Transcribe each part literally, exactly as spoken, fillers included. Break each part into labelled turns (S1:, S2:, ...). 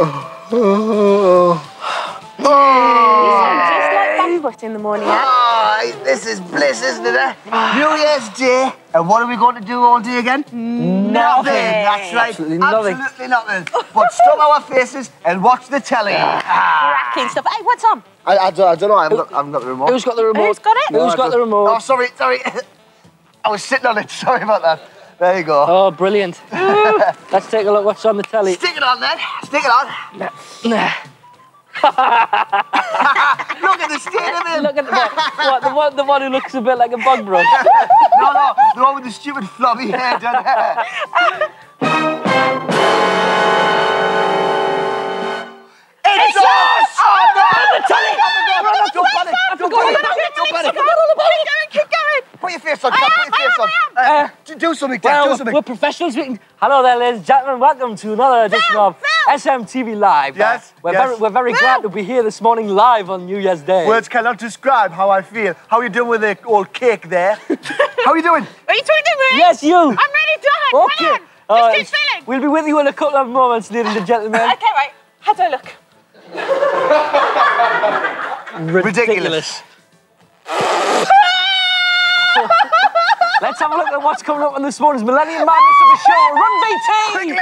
S1: Oh.
S2: You sound just like Bigfoot in the morning, yeah?
S1: Oh, this is bliss, isn't it? Eh? New Year's Day, and what are we going to do all day again?
S2: Nothing.
S1: That's right.
S3: Absolutely nothing.
S1: Absolutely nothing. But stop our faces and watch the telly.
S2: Cracking stuff. Hey, what's on?
S1: I, I, don't, I don't know. I haven't got, I haven't got the remote.
S3: Who's got the remote?
S2: Who's got it?
S3: Who's
S1: No,
S3: got the remote?
S1: Oh, sorry, sorry. I was sitting on it. Sorry about that. There you go.
S3: Oh, brilliant. Let's take a look what's on the telly.
S1: Stick it on then. Stick it on.
S3: Nah.
S1: Look at the state of him.
S3: Look at the one, what, the one, the one who looks a bit like a bug brush.
S1: No, no, the one with the stupid floppy hair down there. It's us! Oh, no!
S3: The telly!
S1: Don't panic! Don't panic! Don't panic!
S2: Keep going, keep going.
S1: Put your face on, Kat, put your face on. Uh, do- do something, Kat,
S3: Well,
S1: do something.
S3: we're professionals. We can... Hello there, ladies and gentlemen. Welcome to another edition
S2: Phil,
S3: of
S2: Phil.
S3: S M T V Live.
S1: Yes,
S3: Uh, we're
S1: yes.
S3: very, we're very
S2: Phil.
S3: glad to be here this morning live on New Year's Day.
S1: Words cannot describe how I feel. How are you doing with the old cake there? How are you doing?
S2: Are you talking to me?
S3: Yes, you.
S2: I'm ready, done.
S3: Okay.
S2: Come on.
S3: Uh,
S2: Just keep feeling.
S3: We'll be with you in a couple of moments, ladies and gentlemen.
S2: Okay, right. How do I look?
S1: Ridiculous.
S3: Let's have a look at what's coming up on this morning's Millennium Madness of the show. Run B T!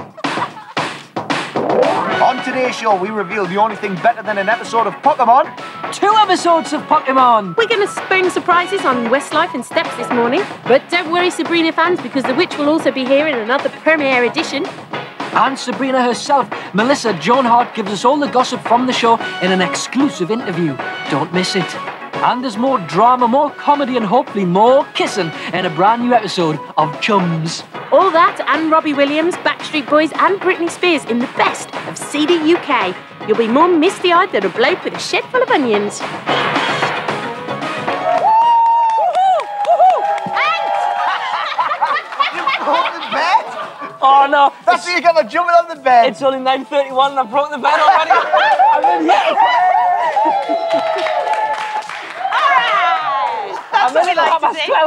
S1: Quickly! On today's show, we reveal the only thing better than an episode of Pokemon.
S3: Two episodes of Pokemon.
S4: We're going to spring surprises on Westlife and Steps this morning. But don't worry, Sabrina fans, because the witch will also be here in another premiere edition.
S3: And Sabrina herself, Melissa Joan Hart, gives us all the gossip from the show in an exclusive interview. Don't miss it. And there's more drama, more comedy, and hopefully more kissing in a brand new episode of Chums.
S4: All that and Robbie Williams, Backstreet Boys and Britney Spears in the best of C D U K. You'll be more misty-eyed than a bloke with a shed full of onions.
S3: Oh no!
S1: That's where you got me jumping on the bed.
S3: It's only nine thirty-one and I broke the bed already. I'm in here.
S2: That's what we like to see.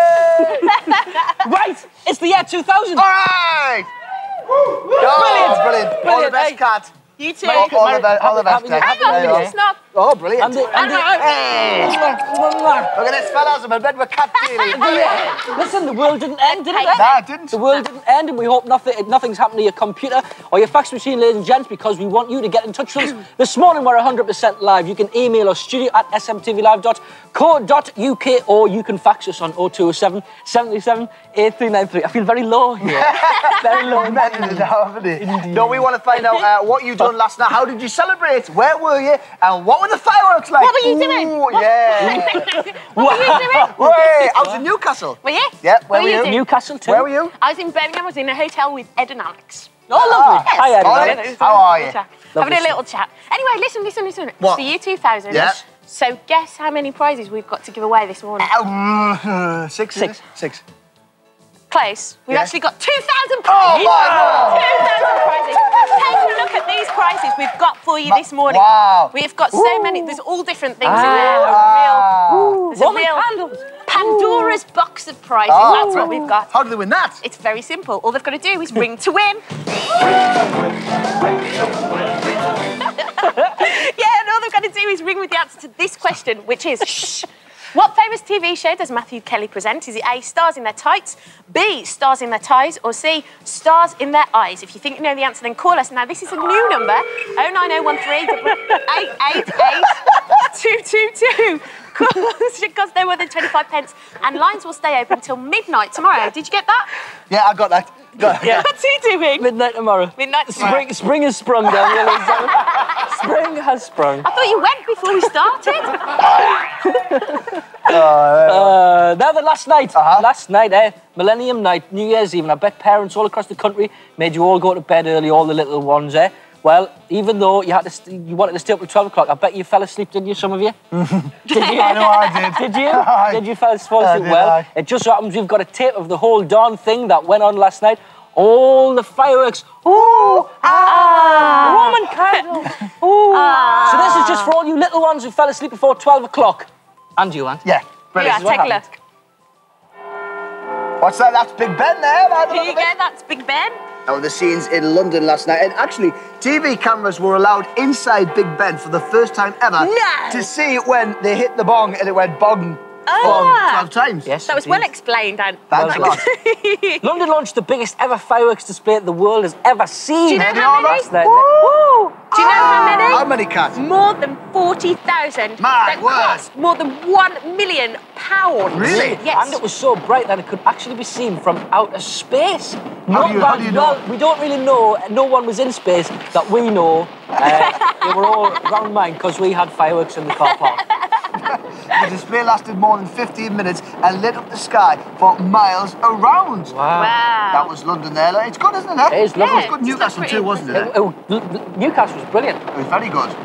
S3: Right, it's the year two thousand.
S1: All right! Oh, brilliant. All the
S3: Brilliant,
S1: best,
S3: hey.
S1: Kat.
S2: You too.
S1: All, all the, be- all the best,
S3: Happy-
S1: Kat.
S3: happy
S1: There you
S2: Hang
S1: go.
S2: on, just not.
S1: Oh, brilliant.
S3: And the, and the,
S1: Hey! Look at this, fellas. I'm in bed with Kat Deeley.
S3: Listen, the world didn't end, did it?
S1: Nah, it didn't.
S3: The world didn't end, and we hope nothing, nothing's happened to your computer or your fax machine, ladies and gents, because we want you to get in touch with us. This morning, we're one hundred percent live. You can email us, studio at s m t v live dot co dot u k, or you can fax us on oh two oh seven, seven seven, eight three nine three. I feel very low here. Very low.
S1: No, we want to find out uh, what you done last night. How did you celebrate? Where were you? And what were the fireworks like?
S2: What were you doing?
S1: Ooh, yeah.
S2: What were you doing?
S1: Wait, I was in Newcastle.
S2: Were you?
S1: Yeah, where
S2: What
S1: were you?
S2: doing?
S3: Newcastle, too.
S1: Where were you?
S2: I was in Birmingham. I was in a hotel with Ed and Alex.
S3: Oh, lovely.
S1: Ah.
S3: Hi, Ed.
S1: All
S3: Ed.
S1: right. How are you?
S2: Having a little chat. Anyway, listen, listen, listen.
S1: What?
S2: It's the year two thousand.
S1: Yeah.
S2: So guess how many prizes we've got to give away this morning?
S1: Uh, six.
S3: Six.
S1: Six.
S2: Close. We've
S1: Yeah.
S2: actually got two thousand
S1: Oh,
S2: prizes.
S1: my God.
S2: two thousand prizes. Take a look at these prizes we've got for you
S1: Ma-
S2: this morning.
S1: wow.
S2: We've got so many. There's all different things in
S3: Ah.
S2: there. A real, there's a
S3: Roman
S2: real
S3: candles.
S2: Pandora's box of prizes.
S1: Oh.
S2: That's what we've got.
S1: How did they win that?
S2: It's very simple. All they've got to do is ring to win. Yeah, and all they've got to do is ring with the answer to this question, which is, shh. What famous T V show does Matthew Kelly present? Is it A, stars in their tights, B, stars in their ties, or C, stars in their eyes? If you think you know the answer, then call us. Now, this is a new number, oh nine oh one three, eight eight eight, two two two. Call us, it costs no more than twenty-five pence, and lines will stay open until midnight tomorrow. Did you get that?
S1: Yeah, I got that. Got it.
S3: Yeah.
S2: What's he doing?
S3: Midnight tomorrow.
S2: Midnight tomorrow.
S3: Spring, spring has sprung down here, ladies and gentlemen. Spring has sprung.
S2: I thought you went before we started.
S3: Uh, now that last night,
S1: Uh-huh.
S3: last night, eh, Millennium Night, New Year's Eve, and I bet parents all across the country made you all go to bed early, all the little ones, eh? Well, even though you had to, st you wanted to stay up till twelve o'clock, I bet you fell asleep, didn't you, some of you? Did you?
S1: I know I did.
S3: Did you?
S1: Aye.
S3: Did you fall fall
S1: I
S3: asleep?
S1: did,
S3: Well,
S1: aye.
S3: it just so happens we've got a tape of the whole darn thing that went on last night. All the fireworks. Ooh, ah, Roman candles. Ooh. So this is just for all you little ones who fell asleep before twelve o'clock. And you, Aunt.
S1: Yeah,
S2: Yeah,
S1: brilliant.
S3: what
S2: take a
S3: happened.
S2: look.
S1: What's that? That's Big Ben there. Man.
S2: Here you go, that's Big Ben.
S1: Now, the scenes in London last night, and actually, T V cameras were allowed inside Big Ben for the first time ever
S2: No.
S1: to see when they hit the bong and it went bong
S2: Ah.
S1: twelve times.
S3: Yes,
S2: That was well explained, Dan.
S1: Thanks a lot.
S3: London launched the biggest ever fireworks display the world has ever seen.
S2: Do you know
S1: Any
S2: how
S1: other?
S2: many?
S3: Last night.
S2: Woo! Do you know how many?
S1: How many cats?
S2: More than forty thousand.
S1: My
S2: That
S1: word.
S2: cost more than one million pounds.
S1: Really?
S2: Yes.
S3: And it was so bright that it could actually be seen from outer space.
S1: How do you- how do you know?
S3: Well, we don't really know. No one was in space that we know. Uh, they were all round mine because we had fireworks in the car park.
S1: The display lasted more than fifteen minutes and lit up the sky for miles around.
S3: Wow.
S2: Wow.
S1: That was London there. It's good, isn't it?
S3: It is lovely.
S1: It was good
S2: Yeah,
S1: Newcastle
S2: it's
S1: too,
S2: pretty
S1: wasn't
S3: It-
S1: it?
S3: it- Newcastle was brilliant.
S1: It was very good.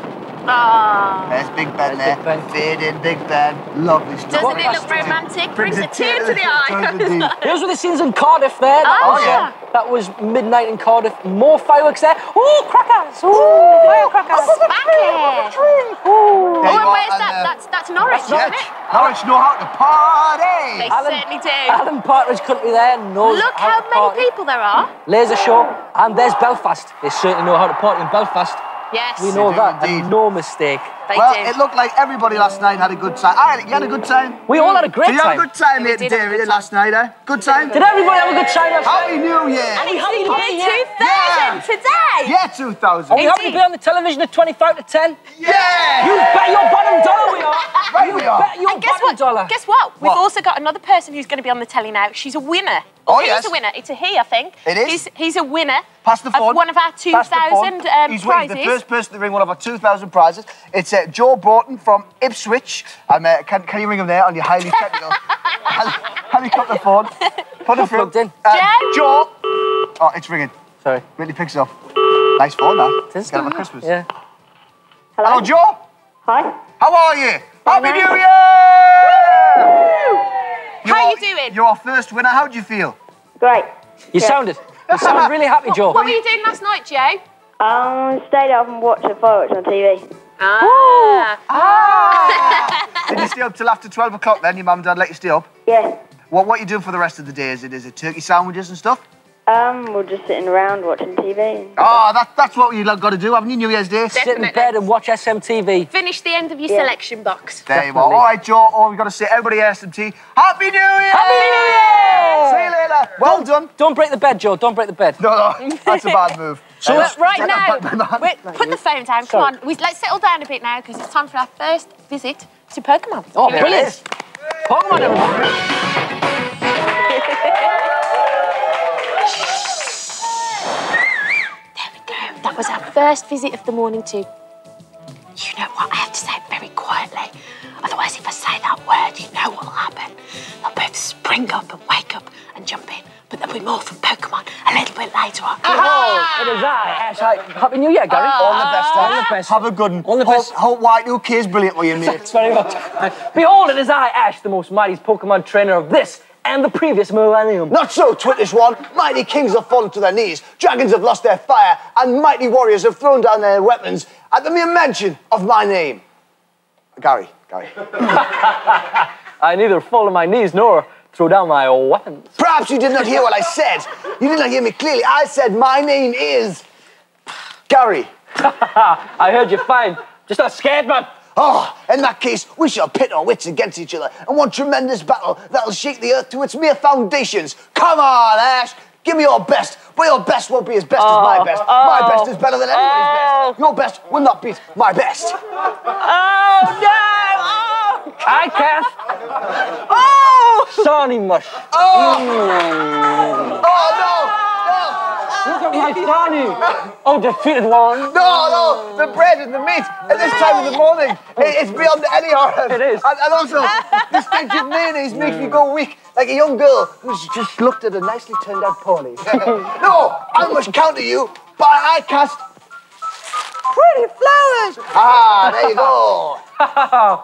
S2: Ah.
S1: There's Big Ben
S3: There's
S1: there.
S3: Big Ben.
S1: Faded Big Ben. Lovely stuff.
S2: Doesn't it look romantic? Brings a tear to the
S1: Does
S2: eye.
S1: indeed.
S3: Those were the scenes in Cardiff there. That
S2: Oh,
S3: was, uh,
S2: yeah.
S3: that was midnight in Cardiff. More fireworks there. Ooh, crackers! Ooh, firecrackers!
S2: Smack it.
S1: There you
S2: Oh,
S1: go,
S2: and where's
S1: and,
S2: that?
S1: uh,
S2: That's that's Norwich,
S1: Yeah,
S2: isn't it?
S1: Norwich know how to party.
S2: They
S3: Alan-
S2: certainly do.
S3: Alan Partridge Country there knows
S2: Look
S3: how,
S2: how
S3: to
S2: many
S3: party.
S2: people there are.
S3: Laser show, and there's Belfast. They certainly know how to party in Belfast.
S2: Yes.
S3: We know
S1: do
S3: that,
S1: indeed.
S3: and no mistake.
S2: They
S1: Well,
S2: do.
S1: it looked like everybody last night had a good time. I, you had a good time?
S3: We all had a great
S1: So you had a
S3: time.
S1: good time,
S2: Yeah, we
S1: mate,
S2: did have a
S1: David,
S2: good time.
S1: last night, eh? Good time?
S3: Did everybody have a good time last night?
S1: Happy New Year!
S2: And it's
S3: happy
S2: the
S3: to be
S2: year
S3: here.
S2: two thousand
S1: Yeah.
S2: today.
S1: Yeah, two thousand.
S3: Are we happy to
S2: Indeed.
S3: be on the television at twenty-five to ten?
S1: Yeah!
S3: You bet your bottom dollar we are.
S1: Right
S3: you
S1: we are.
S3: bet your
S2: And guess
S3: bottom
S2: what?
S3: dollar.
S2: Guess what? We've
S1: What?
S2: also got another person who's going to be on the telly now. She's a winner.
S1: Oh,
S2: he's
S1: yes.
S2: a winner. It's a he, I think.
S1: It is.
S2: He's, he's a winner
S1: Pass the phone.
S2: of one of our two
S1: Pass the phone.
S2: thousand um,
S1: He's
S2: prizes.
S1: the first person to ring one of our two thousand prizes. It's uh, Joe Broughton from Ipswich. Um, uh, can, can you ring him there on your highly technical heli- helicopter phone? Put him through.
S3: Plugged in.
S1: Uh,
S2: Joe?
S1: Joe. Oh, it's ringing.
S3: Sorry.
S1: Really picks up. Nice phone, that.
S3: This
S1: Get him
S3: guy?
S1: at Christmas.
S3: Yeah.
S1: Hello, Joe.
S5: Hi.
S1: How are you? Happy
S5: man.
S1: New Year!
S2: How
S1: You're-
S2: you doing?
S1: You're our first winner. How do you feel?
S5: Great.
S3: You
S5: Yeah.
S3: sounded. You sounded really happy, Joe.
S2: What were you doing last night, Joe?
S5: Um, stayed up and watched the fireworks on T V.
S2: Ah.
S1: Did you stay up till after twelve o'clock then? Your mum and dad let you stay up?
S5: Yeah.
S1: What, what are you doing for the rest of the day? Is it, is it turkey sandwiches and stuff?
S5: Um, we're just sitting around watching T V.
S1: Oh, that, that's what you got to do, haven't you, New Year's Day?
S3: Sit in
S2: Definitely.
S3: bed and watch S M T V.
S2: Finish the end of your
S5: Yeah.
S2: selection box.
S1: There you are.
S3: Definitely.
S1: All right, Joe, all we've got to say, everybody at S M T, Happy New Year!
S3: Happy New Year!
S1: See you later. Well done.
S3: Don't break the bed, Joe. Don't break the bed.
S1: No, no, that's a bad move.
S3: So
S1: Uh,
S3: it's
S2: Right
S1: take
S2: now,
S1: that back, my man.
S2: wait, put the phone down. Come
S3: Sorry.
S2: on, we, let's settle down a bit now because it's time for our first visit to Pokemon.
S3: Oh,
S2: Here it
S3: brilliant.
S2: is.
S3: Pokemon, everybody.
S2: There we go. That was our first visit of the morning to. You know what? I have to say it very quietly. Otherwise, if I say that word, you know what will happen. They'll both spring up and wake up and jump in. But there'll be more from Pokemon a little bit later on.
S3: Oh, it is I, Ash. Hi. Happy New Year, Gary.
S1: All the best,
S3: All
S1: Ash.
S3: the best.
S1: Have a good one.
S3: All the
S1: Hope-
S3: best.
S1: Hope Y two K is brilliant for you, mate.
S3: Thanks very much. Behold, it is I, Ash, the most mightiest Pokemon trainer of this and the previous millennium.
S1: Not so, Twittish one. Mighty kings have fallen to their knees, dragons have lost their fire, and mighty warriors have thrown down their weapons at the mere mention of my name. Gary, Gary.
S3: I neither fall on my knees nor throw down my weapons.
S1: Perhaps you did not hear what I said. You did not hear me clearly. I said my name is Gary.
S3: I heard you fine. Just not scared, man.
S1: Oh, in that case, we shall pit our wits against each other in one tremendous battle that'll shake the earth to its mere foundations. Come on, Ash. Give me your best, but your best won't be as best
S3: Oh,
S1: as my best.
S3: oh,
S1: my best is better than anybody's
S3: oh.
S1: best. Your best will not beat my best.
S3: Oh, no! Oh! I can't.
S1: Oh!
S3: Sonny mush.
S1: Oh!
S3: Mm.
S1: Oh, no!
S3: Look at my Sonny. Oh, defeated one.
S1: No, no, the bread and the meat at this time of the morning, it, it's beyond any horror.
S3: It is.
S1: And, and also, the stench of mayonnaise makes me go weak, like a young girl who's just looked at a nicely turned out pony. No, I must counter you, but I cast pretty flowers. Ah, there you go.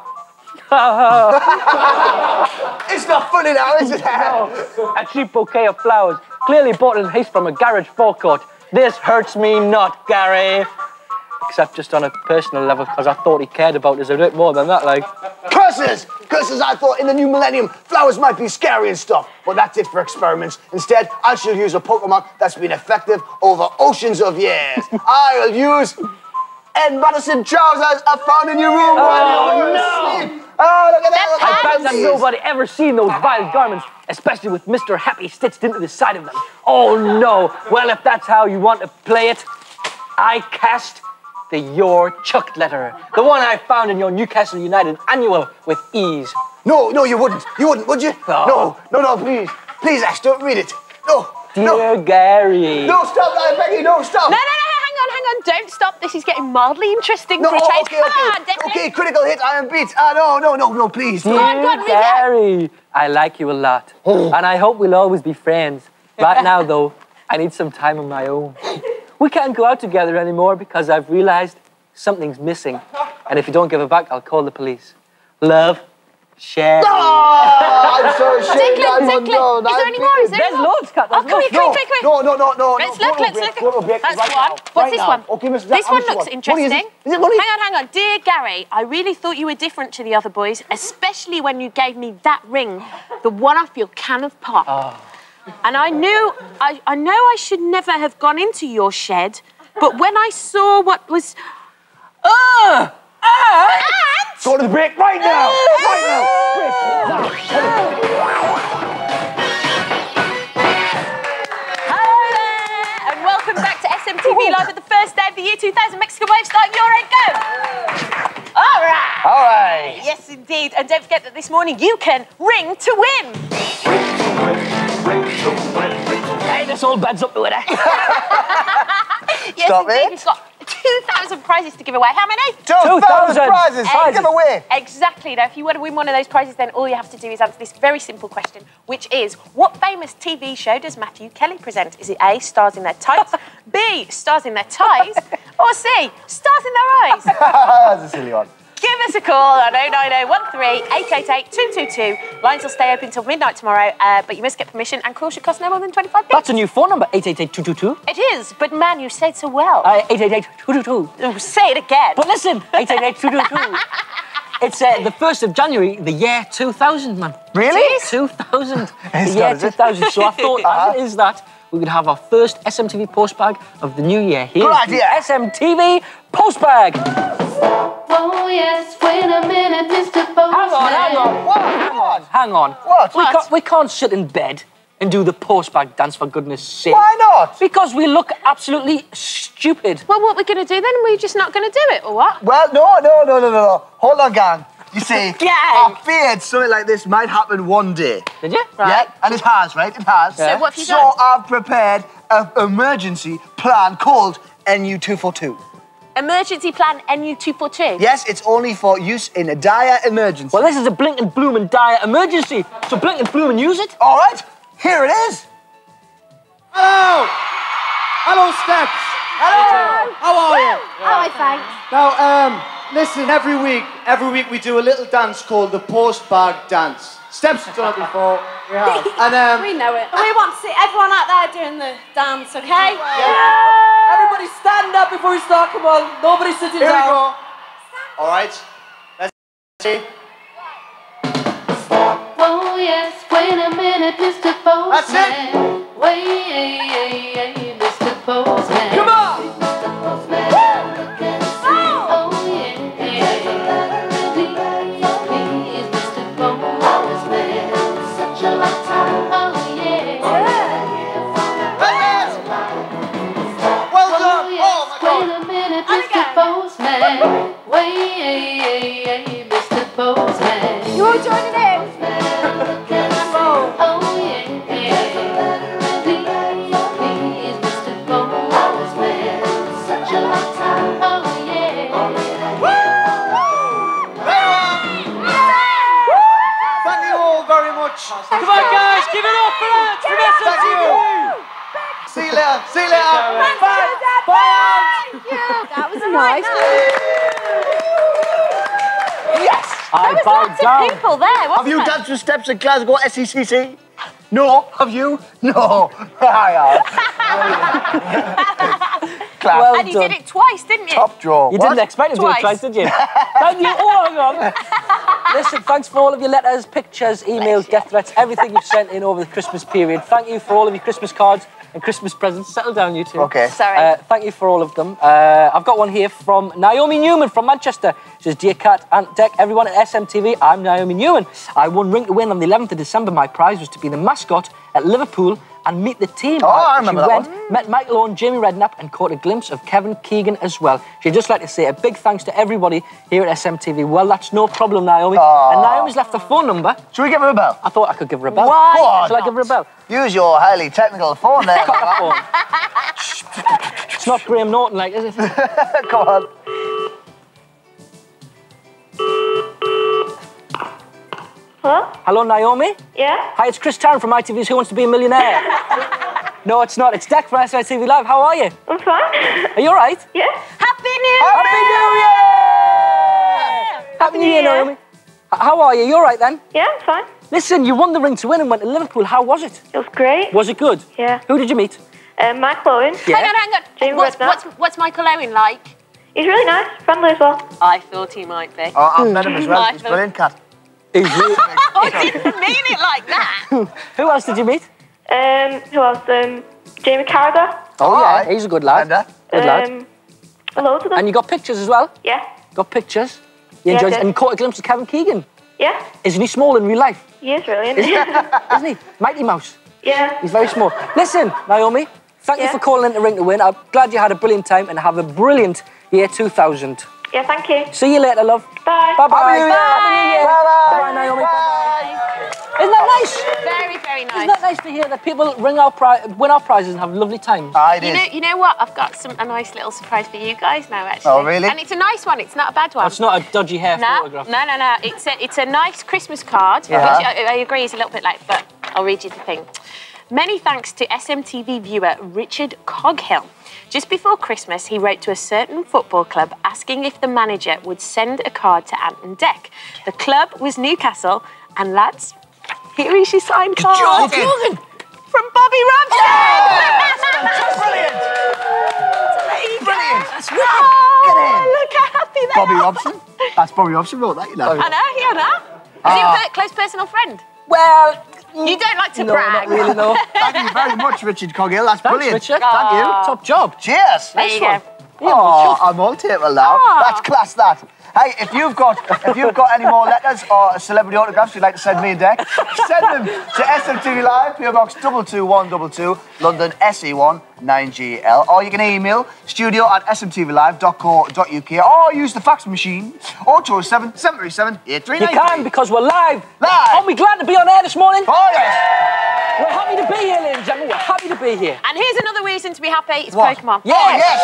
S1: It's not funny now, is it?
S3: A cheap bouquet of flowers, clearly bought in haste from a garage forecourt. This hurts me not, Gary. except just on a personal level, because I thought he cared about us a bit more than that, like.
S1: Curses! Curses, I thought in the new millennium, flowers might be scary and stuff, but that's it for experiments. Instead, I shall use a Pokemon that's been effective over oceans of years. I'll use Ed Madison trousers I found in your room.
S3: Oh, no!
S1: Oh, look at that!
S3: I bet that nobody ever seen those vile garments, especially with Mister Happy stitched into the side of them. Oh, no. Well, if that's how you want to play it, I cast the Your Chuck letter. The one I found in your Newcastle United annual with ease.
S1: No, no, you wouldn't. You wouldn't, would you?
S3: No.
S1: No, no, no, please. Please, Ash, don't read it. No,
S3: Dear
S1: no.
S3: Gary.
S1: No, stop, I beg you, no, stop.
S2: No, no, no, hang on, hang on. Don't stop. This is getting mildly interesting
S1: No,
S2: for a
S1: oh,
S2: change.
S1: okay,
S2: Come
S1: okay.
S2: on, Declan.
S1: Okay, critical hit, I am beat. Ah, no, no, no, no, please.
S3: Dear
S2: Go on, go on, read it.
S3: Gary, I like you a lot, and I hope we'll always be friends. Right now, though, I need some time on my own. We can't go out together anymore because I've realized something's missing, and if you don't give it back, I'll call the police. Love, Sherry.
S1: Oh, I'm so ashamed.
S2: Declan,
S1: I'm
S2: Declan,
S1: undone.
S2: is there
S1: I'm
S2: any more? Is there
S3: There's
S2: any more?
S3: loads, Kat.
S2: Oh,
S3: There's
S2: come here,
S3: loads.
S2: come here, come here.
S1: No, no, no, no.
S2: Let's
S1: no,
S2: look,
S1: photo
S2: let's
S1: break,
S2: look.
S1: photo break
S2: That's
S1: right
S2: one.
S1: now,
S2: What's
S1: right
S2: this
S1: now.
S2: one?
S1: Okay, Mister
S2: This
S1: How
S2: one
S1: much
S2: looks
S1: you want? Money, is
S2: interesting.
S1: it? Is it money?
S2: Hang on, hang on. Dear Gary, I really thought you were different to the other boys, especially when you gave me that ring, the one off your can of pop.
S1: Oh.
S2: And I knew, I, I know I should never have gone into your shed, but when I saw what was...
S3: Uh, uh,
S2: And...
S1: Go to the break right now. Right now. Break.
S2: Hello there, and welcome back to S M T V Live at the first day of the year two thousand Mexican Wave Start Your Eight Go. All right.
S1: All right.
S2: Yes, indeed. And don't forget that this morning you can ring to win.
S3: hey, this all beds up to it, eh?
S2: Yes,
S1: Stop
S2: indeed.
S1: it.
S2: We've got two thousand prizes to give away. How many?
S1: Two thousand prizes.
S2: Ex-
S1: Give away.
S2: Exactly. Now, if you want to win one of those prizes, then all you have to do is answer this very simple question, which is, what famous T V show does Matthew Kelly present? Is it A, stars in their tights, B, stars in their ties, or C, stars in their eyes?
S1: That's a silly one.
S2: Give us a call on oh nine oh one three, eight eight eight, two two two. Lines will stay open till midnight tomorrow, uh, but you must get permission, and calls should cost no more than twenty-five p.
S3: That's a new phone number, eight eight eight, two two two.
S2: It is, but man, you said so well.
S3: Uh, eight eight eight, two two two.
S2: Oh, say it again.
S3: But listen, eight eight eight, two two two. It's uh, the first of January, the year two thousand, man.
S1: Really?
S3: two thousand. The
S1: It's
S3: year
S1: not, is it?
S3: two thousand. So I thought,
S1: Uh-huh.
S3: as it is that, we would have our first S M T V postbag of the new year. Here's
S1: Good
S3: the
S1: idea.
S3: S M T V postbag.
S6: Oh yes, wait a minute, Mister Postman.
S3: Hang on, hang on.
S1: What? Hang on.
S3: Hang on.
S1: What?
S3: We
S1: What?
S3: can't, we can't sit in bed and do the postbag dance, for goodness sake.
S1: Why not?
S3: Because we look absolutely stupid.
S2: Well, what we're going to do then? We're just not going to do it, or what?
S1: Well, no, no, no, no, no, no. Hold on, gang. You see,
S2: Gang.
S1: I feared something like this might happen one day.
S3: Did you?
S1: Yeah, and it has, right? It has.
S3: Yeah.
S2: So what have you
S1: So
S2: done?
S1: I've prepared an emergency plan called N U two forty-two.
S2: Emergency plan N U two forty-two.
S1: Yes, it's only for use in a dire emergency.
S3: Well, this is a blink and bloom and dire emergency. So blink and bloom and use it.
S1: All right, here it is.
S7: Hello! Hello, Steps!
S1: Hello.
S7: How are you?
S6: Oh, thanks.
S7: Now, um, listen, every week, every week we do a little dance called the postbag dance. Steps has done it before. We have. And, um,
S6: We know it. We want to see everyone out there doing the dance, okay?
S3: Everybody stand up before we start. Come on. Nobody sitting
S7: here we
S3: down.
S7: go. All right. Let's see.
S6: Oh yes, wait a minute, Mister Postman.
S7: That's it.
S6: Wait, Mister Postman.
S7: Come on!
S6: Mister Postman. Oh yeah. Please, please, Mister Postman. Such a long time. Oh yeah.
S7: Well
S6: Oh
S7: done!
S6: yes,
S7: Oh, my God!
S6: wait a minute, Mister Postman. Wait, Mister Postman.
S2: You're joining in.
S6: Oh yeah. Please, please, Mister Postman. Such a long time. Oh yeah.
S7: Thank you all very much.
S3: Come on, guys. Give it up for us. For S M
S7: Thank
S3: T V.
S7: you. See you later. See you later. Bye.
S2: Thank you. That was nice. Yes.
S3: I
S2: There was
S3: bowed
S2: lots
S3: down.
S2: of people there, wasn't
S1: Have you
S2: there?
S1: danced with Steps in Glasgow S E C C? No. Have you? No. I have. clap.
S3: Well
S2: And you
S3: done.
S2: did it twice, didn't you?
S1: Top draw.
S3: You
S1: What?
S3: didn't expect to do it
S2: Twice.
S3: twice, did you? Thank you. Oh, hang on. Listen, thanks for all of your letters, pictures, emails, death threats, everything you've sent in over the Christmas period. Thank you for all of your Christmas cards and Christmas presents. Settle down, you two.
S1: Okay.
S2: Sorry.
S3: Uh, thank you for all of them. Uh, I've got one here from Naomi Newman from Manchester. She says, Dear Cat, Aunt Deck, everyone at S M T V, I'm Naomi Newman. I won Ring to Win on the eleventh of December. My prize was to be the mascot at Liverpool and meet the team.
S1: Oh, I remember
S3: she
S1: that
S3: went,
S1: one.
S3: met Michael Owen, Jamie Redknapp, and caught a glimpse of Kevin Keegan as well. She'd just like to say a big thanks to everybody here at S M T V. Well, that's no problem, Naomi.
S1: Aww.
S3: And Naomi's left her phone number.
S1: Should we give her a bell?
S3: I thought I could give her a bell.
S2: Why
S1: Go on.
S3: Shall I give her a bell?
S1: Use your highly technical phone there.
S3: Cut that phone. It's not Graham Norton, like, is it?
S1: Come on.
S5: Hello?
S3: Hello, Naomi.
S5: Yeah?
S3: Hi, it's Chris Tarrant from I T V's Who Wants to Be a Millionaire. No, it's not. It's Deck from S M T V Live. How are you?
S5: I'm fine.
S3: Are you all right?
S5: Yeah?
S2: Happy New
S3: Happy New Year! Happy New Year,
S5: Year.
S3: Naomi. H- How are you? You all right then?
S5: Yeah, I'm fine.
S3: Listen, you won the Ring to Win and went to Liverpool. How was it?
S5: It was great.
S3: Was it good?
S5: Yeah.
S3: Who did you meet?
S5: Um, Michael Owen.
S3: Yeah.
S2: Hang on, hang on.
S5: Jamie
S2: What's,
S5: Redknapp.
S2: what's, what's Michael Owen like?
S5: He's really nice, friendly as well.
S2: I thought he might be.
S1: Oh, I've met him as well.
S2: I
S1: He's
S2: thought-
S1: brilliant, Cat.
S3: Is he-
S2: I didn't mean it like that.
S3: Who else did you meet?
S5: Um, who else? Um, Jamie Carragher.
S1: Oh,
S3: yeah,
S1: aye.
S3: he's a good lad.
S1: Brenda.
S3: Good lad.
S5: Um, loads of them.
S3: And you got pictures as well?
S5: Yeah.
S3: Got pictures? You
S5: Yeah,
S3: enjoyed
S5: I
S3: it?
S5: did.
S3: And caught a glimpse of Kevin Keegan.
S5: Yeah.
S3: Isn't he small in real life?
S5: He is really, isn't
S3: Isn't
S5: he?
S3: he? Isn't he? Mighty Mouse.
S5: Yeah.
S3: He's very small. Listen, Naomi, thank you
S5: Yeah.
S3: for calling in to Ring to Win. I'm glad you had a brilliant time and have a brilliant year two thousand.
S5: Yeah, thank you.
S3: See you later, love.
S5: Bye.
S3: Bye-bye.
S1: Happy New Year.
S3: Happy New Year.
S1: Bye-bye.
S3: Bye, Naomi. Bye-bye. Isn't that nice?
S2: Very, very nice.
S3: Isn't that nice to hear that people ring our pri- win our prizes and have lovely times?
S1: Aye, it
S2: You
S1: is.
S2: know, you know what? I've got some a nice little surprise for you guys now, actually.
S1: Oh, really?
S2: And it's a nice one. It's not a bad one.
S3: It's not a dodgy hair
S2: No,
S3: photograph.
S2: no, no, no. It's a, it's a nice Christmas card,
S3: Yeah.
S2: which I, I agree is a little bit late, but I'll read you the thing. Many thanks to S M T V viewer Richard Coghill. Just before Christmas, he wrote to a certain football club asking if the manager would send a card to Ant and Deck. The club was Newcastle, and lads, here is your signed card.
S1: joking.
S2: From Bobby Robson!
S1: Brilliant. Brilliant. That's wicked.
S2: Oh,
S1: Get in.
S2: look how happy they
S1: Bobby
S2: are.
S1: Robson? That's Bobby Robson wrote that, you know.
S2: I know, yeah, I know. Is he a per- close personal friend?
S3: Well,
S2: You don't like to
S3: no,
S2: brag.
S3: not really, no.
S1: Thank you very much, Richard Coghill. That's
S3: Thanks,
S1: brilliant.
S3: Richard.
S1: Thank you.
S3: Top job.
S1: Cheers.
S2: There you
S3: one.
S2: go.
S1: Oh, I'm all table now.
S2: Oh.
S1: That's class, that. Hey, if you've got if you've got any more letters or celebrity autographs you'd like to send me and Deck, send them to S M T V Live, P O Box two two one two two, London S E one nine G L. Or you can email studio at s m t v live dot co dot u k or use the fax machine oh two oh seven, seven three seven, eight three
S3: You
S1: nine
S3: can
S1: three.
S3: because we're live.
S1: Live.
S3: Aren't we glad to be on air this morning?
S1: Oh, yes.
S3: We're happy to be here, ladies and gentlemen. We're happy to be here.
S2: And here's another reason to be happy. It's
S1: What?
S2: Pokemon.
S1: Oh, yes.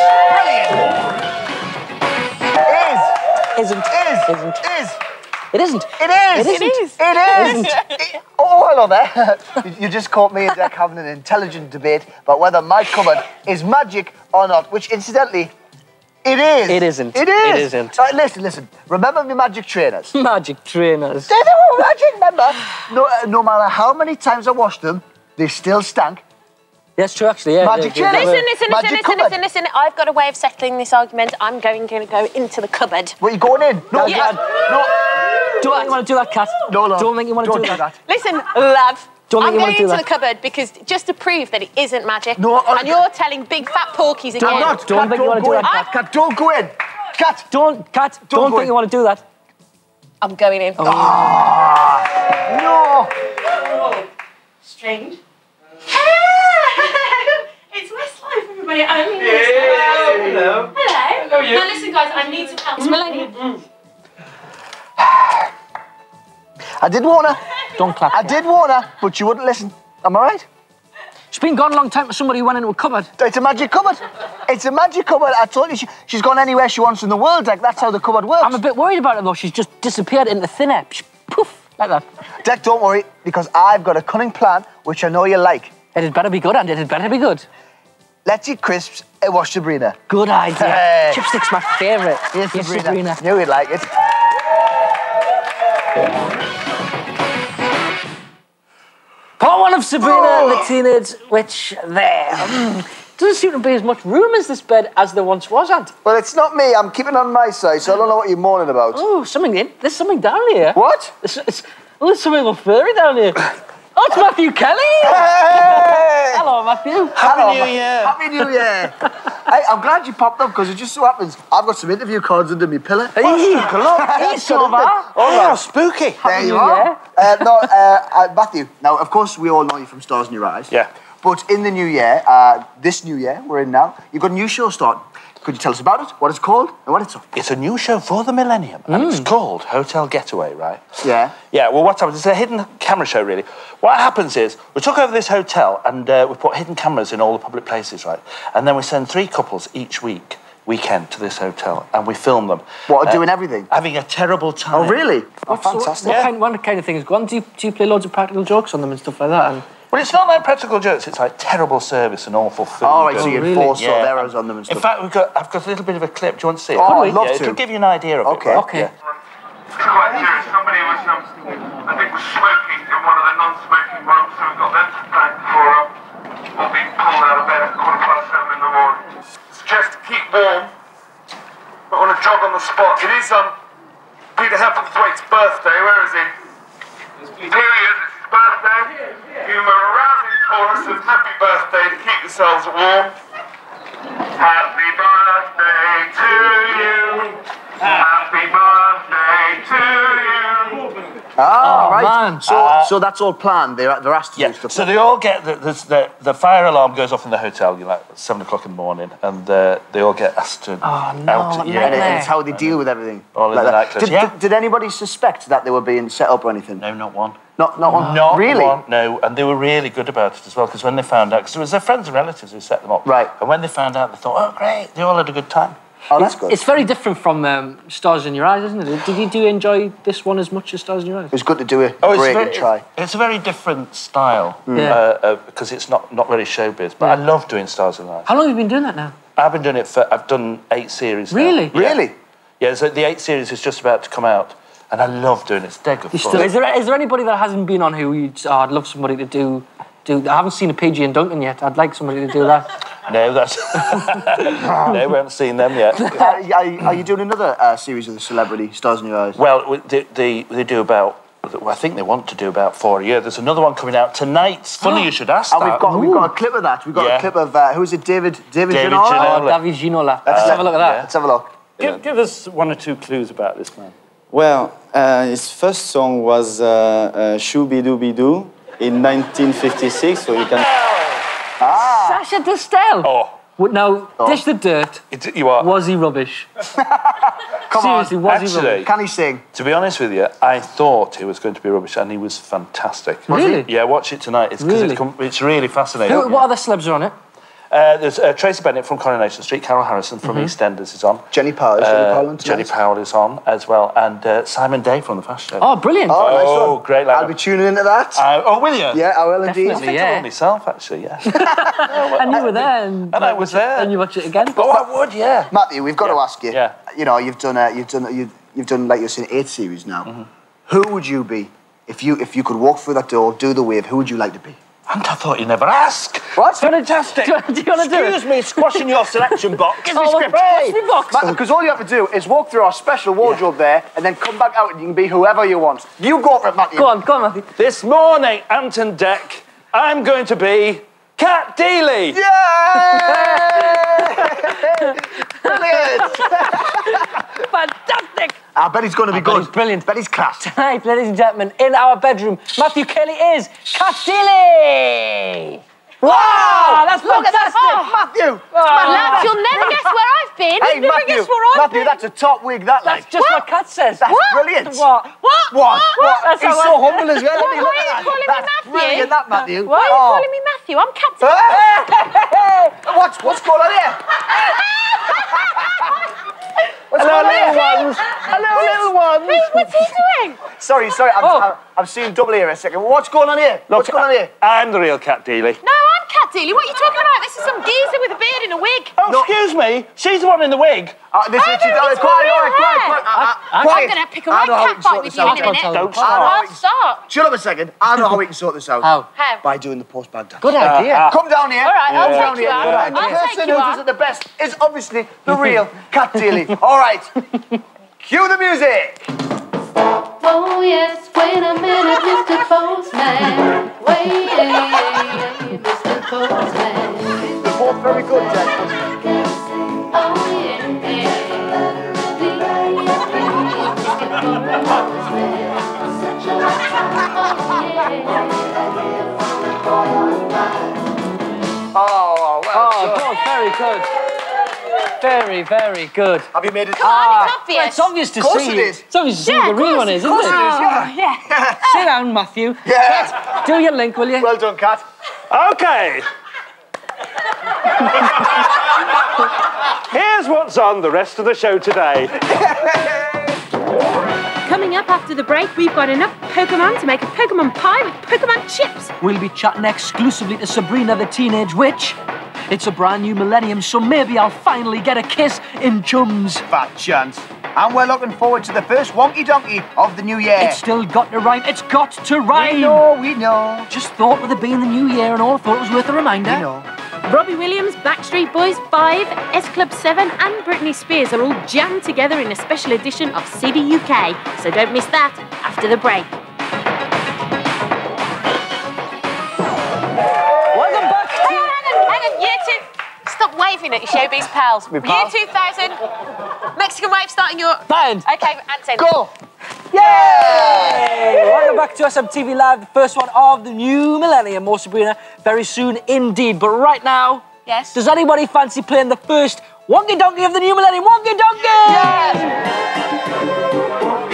S1: Brilliant.
S3: Isn't.
S1: Is.
S3: Isn't.
S1: Is.
S3: It isn't.
S1: It is.
S3: It isn't.
S1: It is. It- oh, hello there. You- You just caught me and Deck having an intelligent debate about whether my cupboard is magic or not, which incidentally, it is.
S3: It isn't.
S1: It is.
S3: It isn't.
S1: All right, listen, listen. Remember my magic trainers?
S3: Magic trainers.
S1: They were magic, remember? No, uh, no matter how many times I washed them, they still stank.
S3: That's true, actually. Yeah.
S1: Magic
S3: yeah, yeah,
S1: trainers.
S3: yeah.
S2: Listen, listen,
S1: Magic
S2: listen, listen,
S1: cupboard.
S2: listen, listen. I've got a way of settling this argument. I'm going to go into the cupboard.
S1: What, you going in? No,
S2: Yeah.
S1: Dad. No.
S3: Don't think you want to do that, Kat.
S1: No, no.
S3: Don't think you want to
S1: Don't
S3: do
S1: do
S3: that.
S1: that.
S2: Listen, love.
S3: Don't think
S2: I'm
S3: you wanna
S2: going
S3: do
S2: into
S3: that.
S2: the cupboard because just to prove that it isn't magic.
S1: No, I-
S2: and you're telling big fat porkies again.
S1: I'm not.
S3: Don't
S1: Cat,
S3: think you wanna
S1: go
S3: do
S1: in.
S3: that,
S1: Cat, Cat, don't go in. Cat.
S3: Don't, Kat, don't,
S1: Don't go
S3: think
S1: in.
S3: you want to do that.
S2: I'm going in.
S1: No.
S2: Strange. It's Westlife, everybody. I'm Hello. Hello. Hello, you. Now listen, guys, I need some help. It's Melanie.
S1: I did warn her.
S3: Don't clap.
S1: I did warn her, but she wouldn't listen. Am I right?
S3: She's been gone a long time for somebody who went into a cupboard.
S1: It's a magic cupboard. It's a magic cupboard. I told you, she, she's gone anywhere she wants in the world. Like, that's how the cupboard works.
S3: I'm a bit worried about it, though. She's just disappeared into thin air. Psh, poof, like that.
S1: Deck, don't worry, because I've got a cunning plan, which I know you like.
S3: It had better be good, and it had better be good.
S1: Let's eat crisps and watch Sabrina.
S3: Good idea.
S1: Hey.
S3: Chipstick's my favourite.
S1: Yes,
S3: Yes,
S1: Sabrina.
S3: Sabrina.
S1: Knew you'd like it.
S3: Part one of Sabrina,
S1: Oh.
S3: the Teenage Witch there. Mm. doesn't seem to be as much room as this bed as there once was, Ant.
S1: Well, it's not me. I'm keeping on my side, so I don't know what you're moaning about.
S3: Oh, something in. There's something down here.
S1: What?
S3: It's, it's, oh, there's something little furry down here. Oh, it's Matthew Kelly.
S1: Hey!
S3: Hello, Matthew.
S1: Hello,
S8: Happy New
S1: Ma-
S8: Year.
S1: Happy New Year. Hey, I'm glad you popped up because it just so happens I've got some interview cards under my pillow.
S3: Hey, he's over.
S8: Oh, spooky.
S1: There you
S3: New
S1: are.
S3: Year.
S1: Uh, no, uh, uh, Matthew. Now, of course, we all know you from Stars in Your Eyes.
S8: Yeah.
S1: But in the new year, uh, this new year we're in now, you've got a new show starting. Could you tell us about it? What it's called and what it's of?
S8: It's a new show for the millennium, and it's called Hotel Getaway, right?
S1: Yeah.
S8: Yeah, well, what happens? It's a hidden camera show, really. What happens is, we took over this hotel, and uh, we put hidden cameras in all the public places, right? And then we send three couples each week, weekend, to this hotel, and we film them.
S1: What,
S8: uh,
S1: doing everything?
S8: Having a terrible time.
S1: Oh, really? Oh,
S3: What's- what-
S1: fantastic.
S3: What,
S8: Yeah.
S3: kind, what kind of things go on? Do you, do you play loads of practical jokes on them and stuff like that? And
S8: Well, it's not like practical jokes, it's like terrible service and awful food.
S1: All right, so
S8: and-
S1: you
S3: really?
S1: enforce sort of
S8: Yeah.
S1: errors on them and stuff.
S8: In fact, we've got, I've got a little bit of a clip. Do you want to see it?
S1: Oh, I'd love
S8: yeah,
S1: to.
S8: It'll give you an idea of
S1: Okay.
S8: it. right?
S3: Okay.
S8: Yeah.
S9: Quite serious. Somebody was, um, I think, was smoking in one of the non-smoking rooms, so we got them to thank for um, all being pulled out of bed at quarter past seven in the morning. Suggest to keep warm, but on a jog on the spot. It is um Peter Hepplethwaite's birthday. Where is he? Here he is. It's his birthday. Give him a rousing chorus of happy birthday to keep yourselves warm. Happy birthday to you. Happy birthday to you.
S1: Ah, right.
S3: man.
S1: So,
S8: Uh,
S1: so that's all planned. They're, they're asked to
S8: Yeah,
S1: do stuff.
S8: so they all get, the, the, the, the fire alarm goes off in the hotel, you know, like seven o'clock in the morning, and uh, they all get asked to...
S3: Oh, no,
S8: out,
S3: what
S8: yeah,
S1: and, it- and
S3: nightmare.
S1: it's how they deal with everything.
S8: All in
S1: like
S8: the
S1: that.
S8: nightclubs,
S1: Did,
S8: yeah.
S1: did, did anybody suspect that they were being set up or anything?
S8: No, not one.
S1: Not, not one.
S8: Not
S1: really?
S8: one, no, and they were really good about it as well, because when they found out, because it was their friends and relatives who set them up.
S1: Right.
S8: And when they found out, they thought, oh, great, they all had a good time.
S1: Oh, that's good.
S3: It's very different from um, Stars in Your Eyes, isn't it? Did you do enjoy this one as much as Stars in Your Eyes?
S1: It was good to do it.
S8: Oh, it's
S1: break
S8: very,
S1: and try.
S8: It's a very different style,
S3: Yeah.
S8: uh, uh, because it's not, not really showbiz, but I love doing Stars in Life.
S3: How long have you been doing that now?
S8: I've been doing it for, I've done eight series now.
S3: Really?
S8: Yeah.
S1: Really?
S8: Yeah, so the eighth series is just about to come out, and I love doing it. It's dead good
S3: You
S8: fun.
S3: still, is, there, is there anybody that hasn't been on who you'd... Oh, I'd love somebody to do... do I haven't seen a P G and Duncan yet. I'd like somebody to do that.
S8: No, that's... no, we haven't seen them yet.
S1: Uh, are, you- are you doing another uh, series of the celebrity Stars in Your Eyes?
S8: Well, we- they, they, they do about... Well, I think they want to do about four a year. There's another one coming out tonight. It's funny you should ask
S1: And
S8: that.
S1: we've got we've got a clip of that. We've got
S8: Yeah.
S1: a clip of uh, who is it? David David,
S8: David
S1: Ginola?
S8: Ginola.
S3: Oh, David Ginola. Let's
S1: Uh,
S3: have a look at that.
S1: Let's have a look.
S10: Give, give us one or two clues about this man.
S11: Well, uh, his first song was uh, uh, Shooby-Dooby-Doo in nineteen fifty-six, so you can...
S3: Sasha Distel.
S8: Oh,
S3: Well, now,
S1: Oh.
S3: dish the dirt.
S8: it, you are...
S3: Was he rubbish?
S1: Come
S3: Seriously,
S1: on.
S3: was he
S8: Actually,
S3: rubbish?
S1: Can he sing?
S8: to be honest with you, I thought he was going to be rubbish, and he was fantastic.
S3: Really?
S8: Yeah, watch it tonight. It's, 'cause
S3: Really?
S8: it's, com- it's really fascinating.
S3: Who, what other celebs are on it?
S8: Uh, there's uh, Tracy Bennett from Coronation Street, Carol Harrison from
S3: Mm-hmm.
S8: EastEnders is on.
S1: Jenny Powell. Is Jenny
S8: Uh,
S1: Powell on
S8: Jenny
S1: tonight?
S8: Powell is on as well, and uh, Simon Day from the Fast Show.
S3: Oh, brilliant.
S1: Oh, nice
S8: Oh,
S1: one.
S8: great lad.
S1: I'll be tuning into that.
S8: Uh, oh, will you?
S1: Yeah, I will indeed.
S3: Definitely.
S8: I think
S3: Yeah.
S8: I will myself, actually, yeah.
S3: And you were there. And,
S8: And I was there.
S3: And you watch it again.
S8: Oh, I would, yeah.
S1: Matthew, we've got to ask you.
S8: Yeah.
S1: You know, you've done, uh, you've done, you've, you've done like you're saying eight series now.
S8: Mm-hmm.
S1: Who would you be if you if you could walk through that door, do the wave? Who would you like to be?
S8: And I thought you'd never ask.
S1: What?
S8: Fantastic.
S3: Do you want to do it?
S8: Excuse me, squashing your selection box. Give me
S3: Oh,
S8: script.
S3: what's me box?
S1: Because all you have to do is walk through our special wardrobe there, and then come back out, and you can be whoever you want. You go for it, Matthew.
S3: Go on, go on, Matthew.
S8: This morning, Anton Deck, I'm going to be Cat Deeley.
S1: Yay! Brilliant!
S3: Fantastic.
S1: I bet he's going to be
S3: I bet
S1: good.
S3: he's brilliant.
S1: Bet he's class.
S3: Tonight, ladies and gentlemen, in our bedroom, Matthew Kelly is Cat Deeley. Wow, that's fantastic.
S1: Matthew!
S2: Lads, you'll never guess where I've been.
S1: Hey,
S2: You'll never
S1: Matthew,
S2: guess where I've
S1: Matthew,
S2: been.
S1: that's a top wig, that,
S3: That's
S1: like.
S3: just what Cat says.
S1: That's
S2: What?
S1: brilliant.
S3: What?
S2: What?
S1: What? What?
S3: That's
S1: He's
S3: how
S1: so
S3: I-
S1: humble as well. Let me
S2: Why
S1: look
S2: are you
S1: at that.
S2: calling me
S1: That's
S2: Matthew?
S1: brilliant, that, Matthew.
S2: Why are you
S1: Oh.
S2: calling me Matthew? I'm Captain.
S1: Hey! What's, what's going on here? What's
S3: Hello,
S1: going on
S3: little
S1: here?
S3: ones. Hello, little ones.
S2: Who- What's he doing?
S1: Sorry, sorry, I'm,
S3: Oh.
S1: I'm, I'm seeing double here a second. What's going on here? What's going on here?
S8: I'm the real Cat Deeley.
S2: No, I'm cat, Deeley. What are you talking about? This is some geezer with a beard and a wig.
S8: Oh, no. Excuse me. She's the one in the wig.
S1: Uh, this
S2: I
S1: is quiet,
S2: know, it's
S1: quiet,
S2: real
S1: quiet, quiet,
S2: hair.
S1: quiet, uh,
S2: I'm
S1: quiet.
S2: going to pick a
S1: I
S2: right
S1: know how we
S2: cat
S1: can
S2: fight
S1: sort
S2: with
S1: this
S2: you
S1: out.
S2: in a minute.
S8: Don't
S2: I'll
S8: start.
S2: start.
S1: Shut up a second. I know how we can sort this out.
S3: How?
S2: How?
S1: By doing the post bag dance.
S3: Good idea.
S8: Uh,
S1: Come down here.
S2: All right, I'll
S1: Come
S2: take
S1: down
S2: you
S1: here.
S2: on.
S1: And
S2: I'll
S1: the
S2: take
S1: person
S2: you
S1: who
S2: on.
S1: does it the best is obviously the real Cat Deeley. All right. Cue the music.
S6: Oh yes, wait a minute, Mister Postman. Wait, Mister Postman.
S1: You're both very good, Jack.
S6: Oh yeah, yeah. Please, please, Mister Postman. Such a long time. Oh yeah.
S1: Oh, well
S3: Oh,
S1: done.
S3: good, very good. Very, very good.
S1: Have you made it?
S2: Come on, it's obvious.
S3: Well, it's obvious to
S1: Of course
S3: see.
S1: it is.
S3: It's obvious to see
S2: Yeah,
S3: who the
S2: of
S3: real
S2: course,
S3: one is,
S2: of
S3: isn't
S2: course
S3: it?
S2: it is, yeah.
S3: Sit down, Matthew.
S1: Yeah.
S3: Kat, do your link, will you?
S1: Well done, Cat.
S10: Okay. Here's what's on the rest of the show today.
S4: Coming up after the break, we've got enough Pokemon to make a Pokemon pie with Pokemon chips.
S3: We'll be chatting exclusively to Sabrina the Teenage Witch. It's a brand new millennium, so maybe I'll finally get a kiss in Chums.
S1: Fat chance. And we're looking forward to the first Wonkey Donkey of the new year.
S3: It's still got to rhyme. It's got to rhyme.
S1: We know, we know.
S3: Just thought with it being the new year and all, thought it was worth a reminder.
S1: We know.
S4: Robbie Williams, Backstreet Boys five, S Club seven and Britney Spears are all jammed together in a special edition of C D U K. So don't miss that after the break.
S3: Welcome back to...
S2: Hang on, hang on, you two. Stop waving at your showbiz pals.
S1: Me pal?
S2: Year two thousand, Mexican wave starting your...
S3: Band.
S2: Okay, Anton.
S1: Go.
S3: Yay! Welcome back to S M T V Live, the first one of the new millennium. More Sabrina very soon indeed. But right now,
S2: Yes?
S3: does anybody fancy playing the first Wonkey Donkey of the new millennium? Wonkey Donkey!
S2: Yes!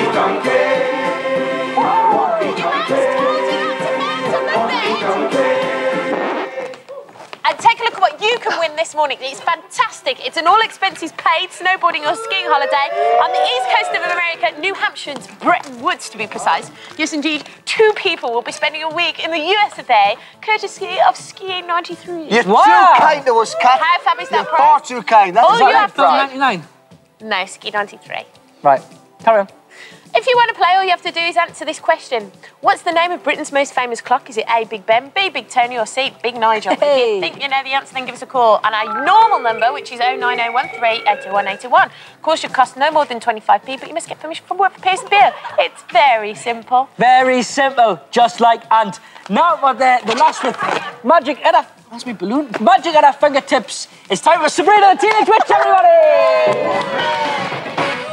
S2: And take a look at what you can win this morning. It's fantastic. It's an all-expenses paid snowboarding or skiing holiday on the east coast of America, New Hampshire and Bretton Woods to be precise. Yes, indeed, two people will be spending a week in the U S of A, courtesy of Skiing ninety-three.
S1: You're
S3: Wow.
S1: too kind to us, Cat.
S2: How fab is that
S1: You're far
S2: prize?
S1: too kind. That
S2: All
S1: is
S2: you
S1: right,
S2: have to
S1: right.
S3: ninety-nine.
S2: No, Ski ninety-three.
S3: Right, carry on.
S2: If you want to play, all you have to do is answer this question. What's the name of Britain's most famous clock? Is it A, Big Ben, B, Big Tony, or C, Big Nigel? If
S3: Hey.
S2: you think you know the answer, then give us a call on our normal number, which is oh nine oh one three eight two one eight two one. Calls should cost no more than twenty-five p, but you must get permission from work for Pierce and Beer. It's very simple.
S3: Very simple, just like Ant. Now for the, the last with magic at our... That's me balloon. Magic at our fingertips. It's time for Sabrina the Teenage Witch, everybody!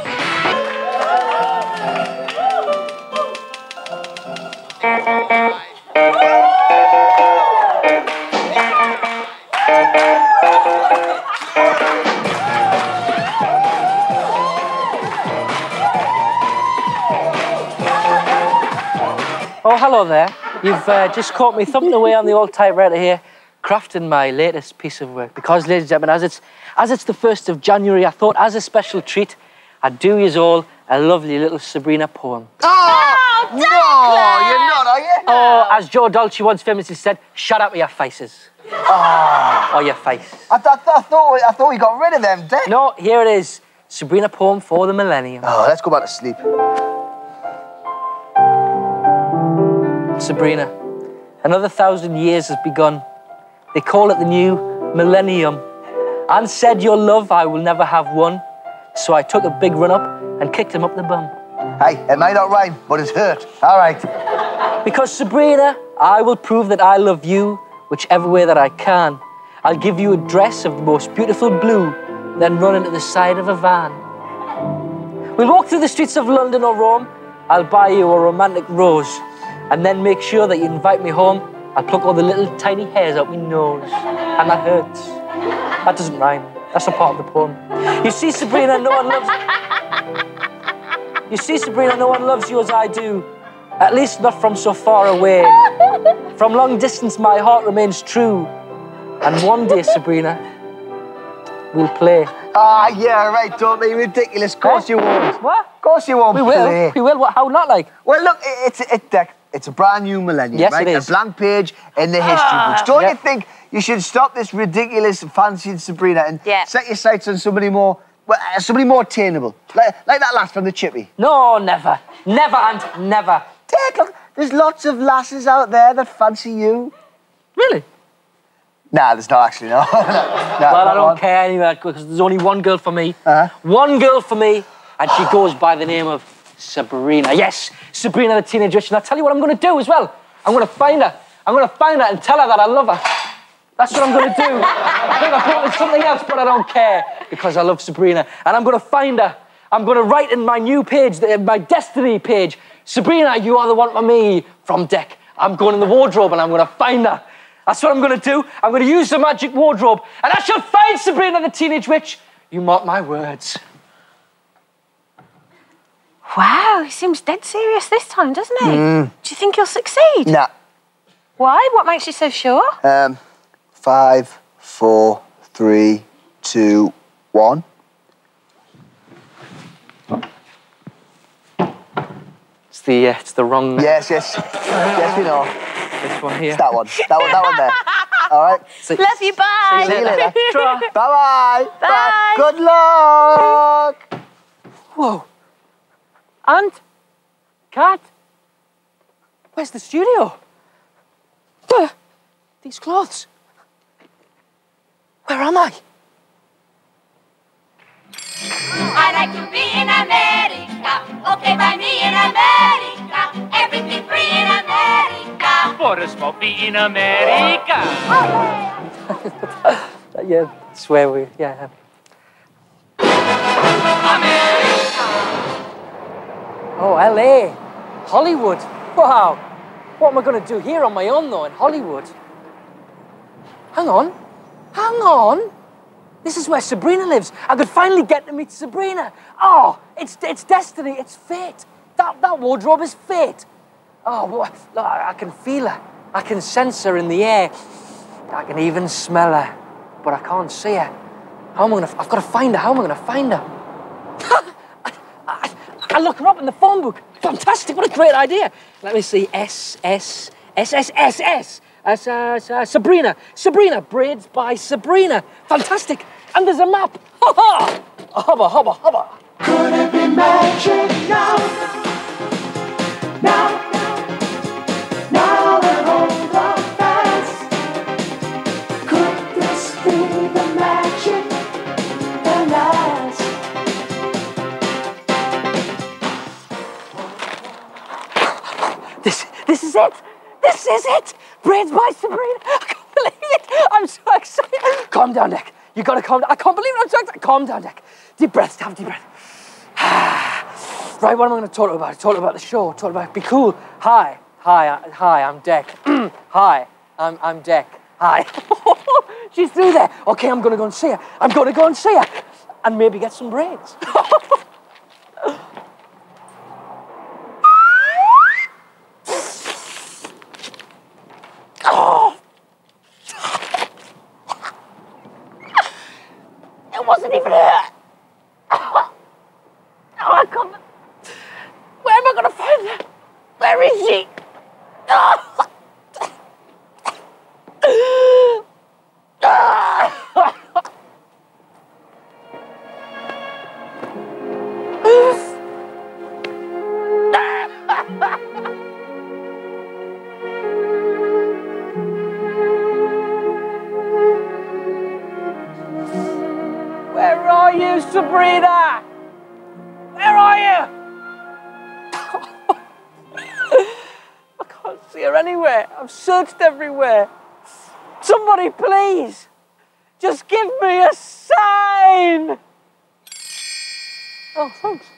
S3: Oh, hello there. You've uh, just caught me thumping away on the old typewriter here, crafting my latest piece of work. Because, ladies and gentlemen, as it's, as it's the first of January, I thought as a special treat, I'd do yous all a lovely little Sabrina poem.
S1: Oh, no, you're not, are you?
S3: Oh, as Joe Dolce once famously said, shut up with your faces.
S1: Oh.
S3: Or your face.
S1: I, th I, th I, thought we, I thought we got rid of them, Dad.
S3: No, here it is. Sabrina poem for the millennium.
S1: Oh, let's go back to sleep.
S3: Sabrina, another thousand years has begun. They call it the new millennium. And said your love I will never have won. So I took a big run up and kicked him up the bum.
S1: Hey, it might not rhyme, but it's hurt. All right.
S3: Because Sabrina, I will prove that I love you whichever way that I can. I'll give you a dress of the most beautiful blue, then run into the side of a van. We'll walk through the streets of London or Rome. I'll buy you a romantic rose, and then make sure that you invite me home. I'll pluck all the little tiny hairs out my nose, and that hurts. That doesn't rhyme. That's not part of the poem. You see, Sabrina, no one loves... You see, Sabrina, no one loves you as I do. At least not from so far away. From long distance, my heart remains true. And one day, Sabrina, we'll play.
S1: Ah, yeah, right, don't be ridiculous. Of course
S3: Eh?
S1: you won't.
S3: What?
S1: Of course you won't
S3: We will.
S1: play.
S3: We will. What, how not like?
S1: Well, look, it, it's it, Dick. It's a brand new millennium,
S3: Yes,
S1: right?
S3: it is.
S1: A blank page in the history
S2: Ah,
S1: books. Don't
S3: yeah.
S1: you think you should stop this ridiculous fancying Sabrina and
S2: Yeah.
S1: set your sights on somebody more, well, uh, somebody more attainable, like, like that lass from the Chippy?
S3: No, never. Never and never.
S1: Dad, look, there's lots of lasses out there that fancy you.
S3: Really?
S1: Nah, there's not actually, no. no
S3: Well, I don't care anyway, because there's only one girl for me.
S1: Uh-huh.
S3: One girl for me, and she goes by the name of Sabrina. Yes, Sabrina the Teenage Witch. And I'll tell you what I'm going to do as well. I'm going to find her. I'm going to find her and tell her that I love her. That's what I'm going to do. I think I thought it was something else, but I don't care, because I love Sabrina. And I'm going to find her. I'm going to write in my new page, my Destiny page, Sabrina, you are the one for me, from Deck. I'm going in the wardrobe and I'm going to find her. That's what I'm going to do. I'm going to use the magic wardrobe and I shall find Sabrina the Teenage Witch. You mark my words.
S2: Wow, he seems dead serious this time, doesn't he? Mm. Do you think he'll succeed?
S1: Nah.
S2: Why? What makes you so sure?
S1: Um, five, four, three, two, one.
S3: It's the, uh, it's the wrong...
S1: Yes, yes. Yes, we know.
S3: This one here.
S1: It's that one. That one, that one there. All right?
S3: See,
S2: Love you, bye.
S1: See you later.
S3: Bye.
S1: Bye-bye.
S2: Bye.
S1: Good luck.
S3: Whoa. And? Cat? Where's the studio? Where? These clothes? Where am I?
S6: I like to be in America, okay by me in America, everything free in America.
S12: For a smokey in America.
S3: Yeah, that's where we, yeah.
S6: America.
S3: Oh, L A, Hollywood. Wow. What am I going to do here on my own, though, in Hollywood? Hang on. Hang on. This is where Sabrina lives. I could finally get to meet Sabrina. Oh, it's it's destiny. It's fate. That, that wardrobe is fate. Oh, what? Look, I can feel her. I can sense her in the air. I can even smell her, but I can't see her. How am I going to... I've got to find her. How am I going to find her? I, I, I look her up in the phone book. Fantastic. What a great idea. Let me see. S, S, S, S, S, S. Uh, uh, Sabrina. Sabrina. Braids by Sabrina. Fantastic. And there's a map. Ha ha! Hubba, hubba, hubba.
S6: Could it be magic now? Now, now that hold on fast. Could this be the magic that lasts?
S3: This, this is it. This is it. Braids by Sabrina. I can't believe it. I'm so excited. Calm down, Nick. You gotta calm down. I can't believe it. I'm so excited. Calm down, Nick. Deep breaths. Have a deep breath. Right, what am I going to talk about? Talk about the show. Talk about be cool. Hi, hi, I, hi. I'm Deck. Hi, I'm I'm Deck. Hi. She's through there. Okay, I'm going to go and see her. I'm going to go and see her, and maybe get some braids. Oh. It wasn't even her. Oh, I can't. Where am I going to find her? Where is she? Oh. Where are you, Sabrina? Where are you? I can't see her anywhere. I've searched everywhere. Somebody, please, just give me a sign. Oh, thanks.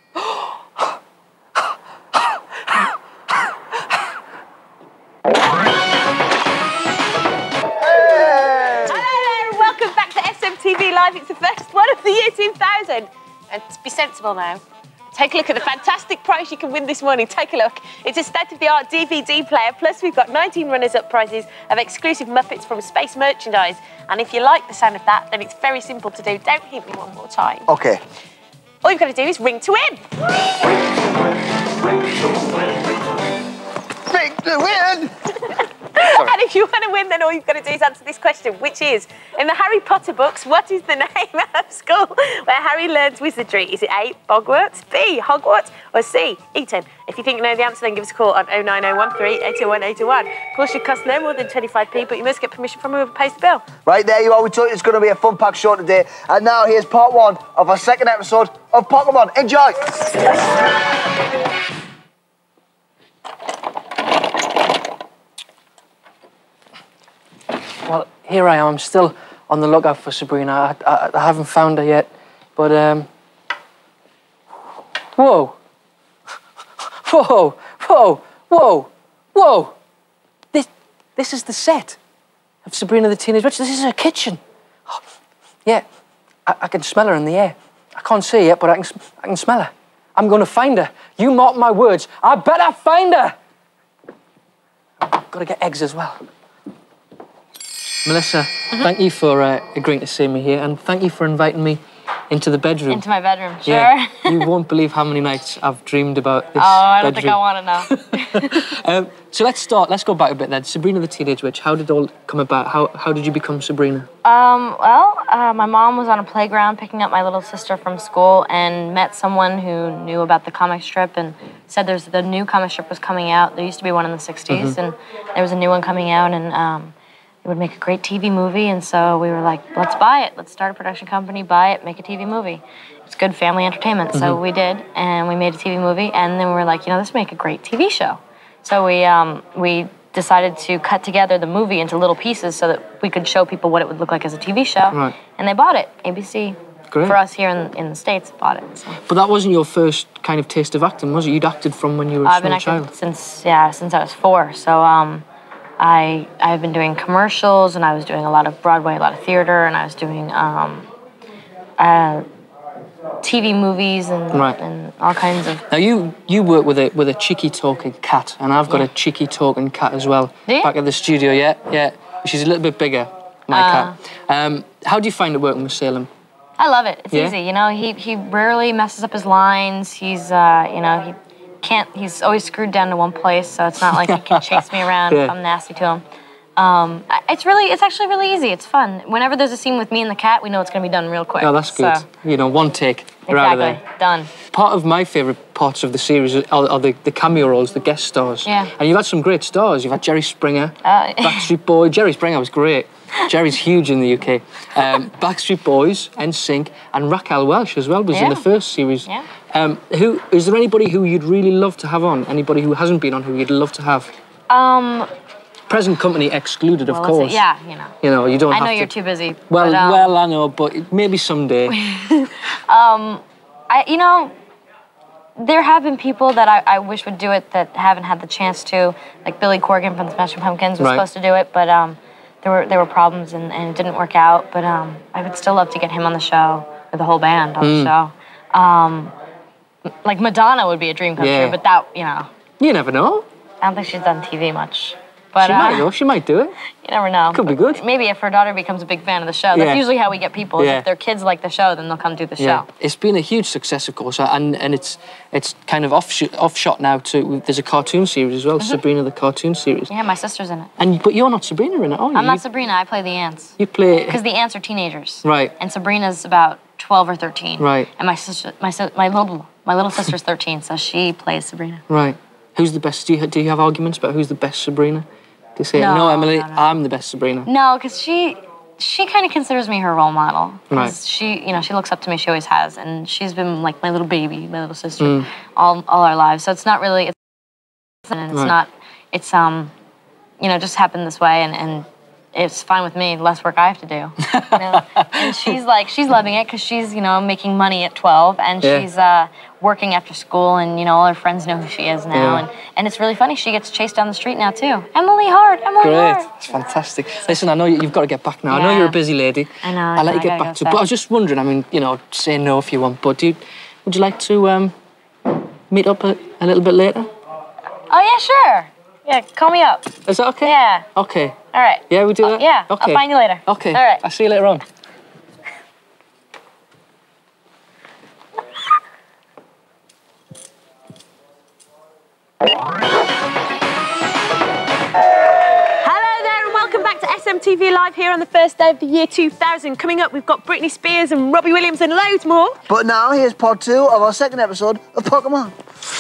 S2: Hello, welcome back to S M T V Live. It's the first one of the year two thousand. And be sensible now. Take a look at the fantastic prize you can win this morning. Take a look. It's a state-of-the-art D V D player, plus we've got nineteen runners-up prizes of exclusive Muppets from Space merchandise. And if you like the sound of that, then it's very simple to do. Don't hit me one more time.
S1: Okay.
S2: All you've got to do is ring to win.
S1: think to win.
S2: And if you want to win, then all you've got to do is answer this question, which is, in the Harry Potter books, what is the name of school where Harry learns wizardry? Is it A, Hogwarts, B, Hogwarts, or C, Eton? If you think you know the answer, then give us a call on oh nine oh one three, eight oh one, eight oh one. Of course, should cost no more than twenty-five p, but you must get permission from whoever pays the bill.
S1: Right, there you are. We told you it's going to be a fun-packed show today. And now here's part one of our second episode of Pokemon. Enjoy.
S3: Well, here I am. I'm still on the lookout for Sabrina. I, I, I haven't found her yet, but um. Whoa! Whoa! Whoa! Whoa! Whoa! This, this is the set of Sabrina the Teenage Witch. This is her kitchen. Oh, yeah, I, I can smell her in the air. I can't see her yet, but I can, I can smell her. I'm going to find her. You mark my words. I better find her. I've got to get eggs as well. Melissa, mm-hmm. thank you for uh, agreeing to see me here, and thank you for inviting me into the bedroom.
S13: Into my bedroom, sure.
S3: Yeah, you won't believe how many nights I've dreamed about this
S13: Oh, I don't
S3: bedroom.
S13: think I want to know.
S3: um, so let's start, let's go back a bit then. Sabrina the Teenage Witch, how did it all come about? How, how did you become Sabrina?
S13: Um, well, uh, my mom was on a playground picking up my little sister from school and met someone who knew about the comic strip and said there's the new comic strip was coming out. There used to be one in the sixties, mm-hmm. and there was a new one coming out, and um, it would make a great T V movie, and so we were like, let's buy it. Let's start a production company, buy it, make a T V movie. It's good family entertainment. Mm-hmm. So we did, and we made a T V movie, and then we were like, you know, this would make a great T V show. So we um, we decided to cut together the movie into little pieces so that we could show people what it would look like as a T V show. Right. And they bought it. A B C, great. For us here in, in the States, bought it. So.
S3: But that wasn't your first kind of taste of acting, was it? You'd acted from when you were a
S13: I've
S3: small
S13: been
S3: child.
S13: acting since, yeah, since I was four. So um, I, I've been doing commercials, and I was doing a lot of Broadway, a lot of theater, and I was doing um, uh, T V movies and,
S3: right.
S13: and all kinds of...
S3: Now, you you work with a with a cheeky talking cat, and I've got
S13: yeah.
S3: a cheeky talking cat as well.
S13: Do you?
S3: Back at the studio, yeah, yeah. She's a little bit bigger, my
S13: uh,
S3: cat. Um, how do you find it working with Salem?
S13: I love it. It's
S3: yeah?
S13: easy, you know. He he rarely messes up his lines. He's, uh, you know, he can't... He's always screwed down to one place, so it's not like he can chase me around
S3: yeah.
S13: if I'm nasty to him. Um, it's really, it's actually really easy. It's fun. Whenever there's a scene with me and the cat, we know it's going to be done real quick.
S3: Oh, that's good.
S13: So,
S3: you know, one take, you're
S13: exactly.
S3: out of there.
S13: Done.
S3: Part of my favourite parts of the series are, are the, the cameo roles, the guest stars.
S13: Yeah.
S3: And you've had some great stars. You've had Jerry Springer,
S13: uh,
S3: Backstreet Boys. Jerry Springer was great. Jerry's huge in the U K. Um, Backstreet Boys, N Sync, and Raquel Welch as well was
S13: yeah.
S3: in the first series.
S13: Yeah.
S3: Um, who is there anybody who you'd really love to have on? Anybody who hasn't been on who you'd love to have?
S13: Um.
S3: Present company excluded,
S13: well,
S3: of course.
S13: Yeah, you know.
S3: You know, you don't
S13: I
S3: have
S13: know
S3: to...
S13: you're too busy.
S3: Well,
S13: but, um,
S3: well, I know, but maybe someday.
S13: um, I, you know, there have been people that I, I wish would do it that haven't had the chance to. Like Billy Corgan from the Smashing Pumpkins was
S3: right.
S13: supposed to do it, but um, there were there were problems and, and it didn't work out. But um, I would still love to get him on the show, or the whole band on mm. the show. Um, like Madonna would be a dream come
S3: yeah.
S13: true, but that, you know.
S3: You never know.
S13: I don't think she's done T V much. But,
S3: she
S13: uh,
S3: might, though. She might do it.
S13: You never know.
S3: Could be good.
S13: Maybe if her daughter becomes a big fan of the show.
S3: Yeah.
S13: That's usually how we get people.
S3: Yeah.
S13: If their kids like the show, then they'll come do the
S3: yeah.
S13: show.
S3: It's been a huge success, of course, and and it's it's kind of offshoot, offshot now to. There's a cartoon series as well, mm-hmm. Sabrina the cartoon series.
S13: Yeah, my sister's in it.
S3: And but you're not Sabrina in it, are you?
S13: I'm not
S3: you,
S13: Sabrina. I play the ants.
S3: You play
S13: because the ants are teenagers.
S3: Right.
S13: And Sabrina's about twelve or thirteen.
S3: Right.
S13: And my sister, my my little my little sister's thirteen, so she plays Sabrina.
S3: Right. Who's the best? Do you do you have arguments about who's the best Sabrina? They say, no, no Emily, no, no. I'm the best Sabrina.
S13: No, because she she kind of considers me her role model.
S3: Right.
S13: She, you know, she looks up to me. She always has, and she's been like my little baby, my little sister, mm. all all our lives. So it's not really, it's, and it's right. not, it's um, you know, just happened this way, and and it's fine with me. Less work I have to do. You know? And she's like, she's loving it because she's, you know, making money at twelve, and yeah. she's uh, working after school, and you know, all her friends know who she is now,
S3: yeah.
S13: and and it's really funny. She gets chased down the street now too. Emily Hart, Emily
S3: Great.
S13: Hart.
S3: It's fantastic. Listen, I know you've got to get back now.
S13: Yeah.
S3: I know you're a busy lady.
S13: I know.
S3: I'll let you get back to. But I was just wondering. I mean, you know, say no if you want. But do you, would you like to um, meet up a, a little bit later?
S13: Oh yeah, sure. Yeah, call me up.
S3: Is that okay?
S13: Yeah.
S3: Okay.
S13: All right.
S3: Yeah, we do that?
S13: Uh, yeah.
S3: Okay.
S13: I'll find you later.
S3: Okay.
S13: All right.
S3: I'll see you later on.
S2: M T V Live here on the first day of the year two thousand. Coming up, we've got Britney Spears and Robbie Williams and loads more.
S1: But now, here's part two of our second episode of Pokemon.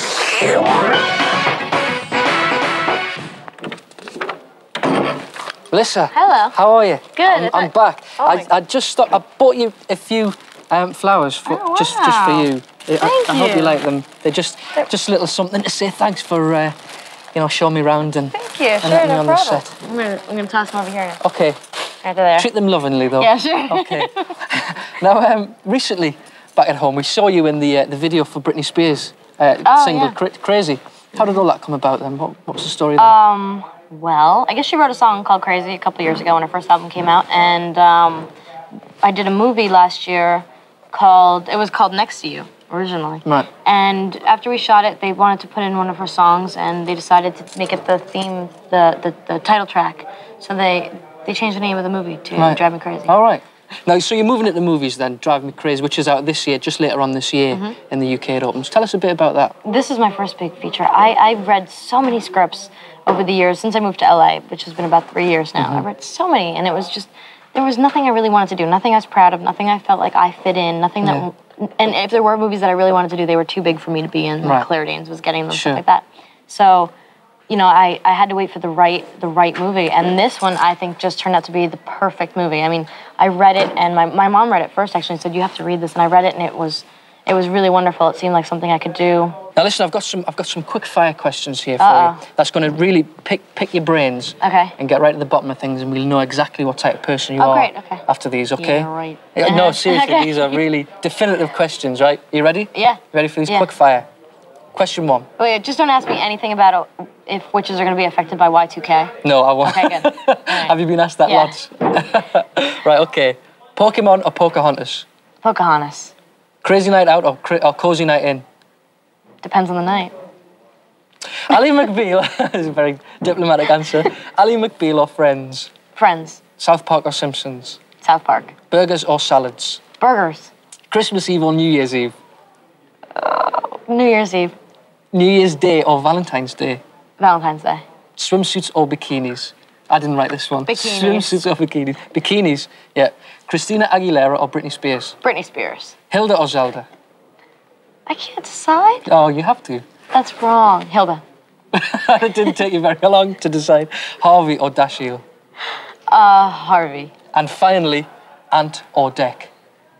S3: Melissa.
S13: Hello.
S3: How are you?
S13: Good.
S3: I'm, I'm back.
S13: Oh
S3: I, I just stopped. I bought you a few um, flowers for
S13: Oh,
S3: just just for
S13: wow.
S3: you. I,
S13: Thank
S3: I, I hope
S13: you.
S3: you like them. They're just just a little something to say thanks for uh, you know showing me around and
S13: Thank you.
S3: and
S13: Sure,
S3: letting me
S13: no
S3: on the
S13: problem.
S3: set.
S13: I'm gonna, I'm gonna toss them over here.
S3: Okay.
S13: Right there.
S3: Treat them lovingly though.
S13: Yeah, sure.
S3: Okay. Now, um, recently back at home, we saw you in the uh, the video for Britney Spears uh,
S13: Oh,
S3: single
S13: yeah.
S3: Cra- "Crazy." How did all that come about then? What, what's the story there?
S13: Um, well, I guess she wrote a song called Crazy a couple years ago when her first album came out, and um, I did a movie last year called, it was called Next to You, originally.
S3: Right.
S13: And after we shot it, they wanted to put in one of her songs, and they decided to make it the theme, the, the, the title track. So they, they changed the name of the movie to
S3: Right.
S13: Drive Me Crazy.
S3: All right. Now, so you're moving into movies then, Drive Me Crazy, which is out this year, just later on this year
S13: Mm-hmm.
S3: in the U K it opens. Tell us a bit about that.
S13: This is my first big feature. I, I've read so many scripts over the years, since I moved to L A, which has been about three years now.
S3: Mm-hmm.
S13: I've read so many, and it was just, there was nothing I really wanted to do, nothing I was proud of, nothing I felt like I fit in, nothing that,
S3: Yeah.
S13: and if there were movies that I really wanted to do, they were too big for me to be in.
S3: Right.
S13: Like Claire Danes was getting them,
S3: Sure.
S13: stuff like that. So, you know, I, I had to wait for the right the right movie, and this one I think just turned out to be the perfect movie. I mean, I read it, and my, my mom read it first actually and said, you have to read this, and I read it, and it was it was really wonderful. It seemed like something I could do.
S3: Now listen, I've got some I've got some quick fire questions here for
S13: Uh-oh.
S3: you. That's going to really pick pick your brains
S13: Okay.
S3: and get right to the bottom of things, and we'll know exactly what type of person you
S13: Oh,
S3: are
S13: great, okay.
S3: after these. Okay?
S13: Yeah, right.
S3: Yeah, no,
S13: Uh-huh.
S3: seriously,
S13: Okay.
S3: these are really definitive questions, right? You ready?
S13: Yeah.
S3: Ready for these
S13: Yeah.
S3: quick fire? Question one.
S13: Wait, just don't ask me anything about uh, if witches are going to be affected by Y two K.
S3: No, I won't.
S13: Okay, good. All right.
S3: Have you been asked that,
S13: Yeah.
S3: lads? Right, okay. Pokemon or Pocahontas?
S13: Pocahontas.
S3: Crazy night out or, cra- or cozy night in?
S13: Depends on the night.
S3: Ally McBeal, this is a very diplomatic answer. Ally McBeal or Friends?
S13: Friends.
S3: South Park or Simpsons?
S13: South Park.
S3: Burgers or salads?
S13: Burgers.
S3: Christmas Eve or New Year's Eve?
S13: New Year's Eve.
S3: New Year's Day or Valentine's Day?
S13: Valentine's Day.
S3: Swimsuits or bikinis? I didn't write this one.
S13: Bikinis.
S3: Swimsuits or bikinis? Bikinis, yeah. Christina Aguilera or Britney Spears?
S13: Britney Spears.
S3: Hilda or Zelda?
S13: I can't decide.
S3: Oh, you have to.
S13: That's wrong. Hilda.
S3: It didn't take you very long to decide. Harvey or Dashiell?
S13: Uh, Harvey.
S3: And finally, Ant or Deck?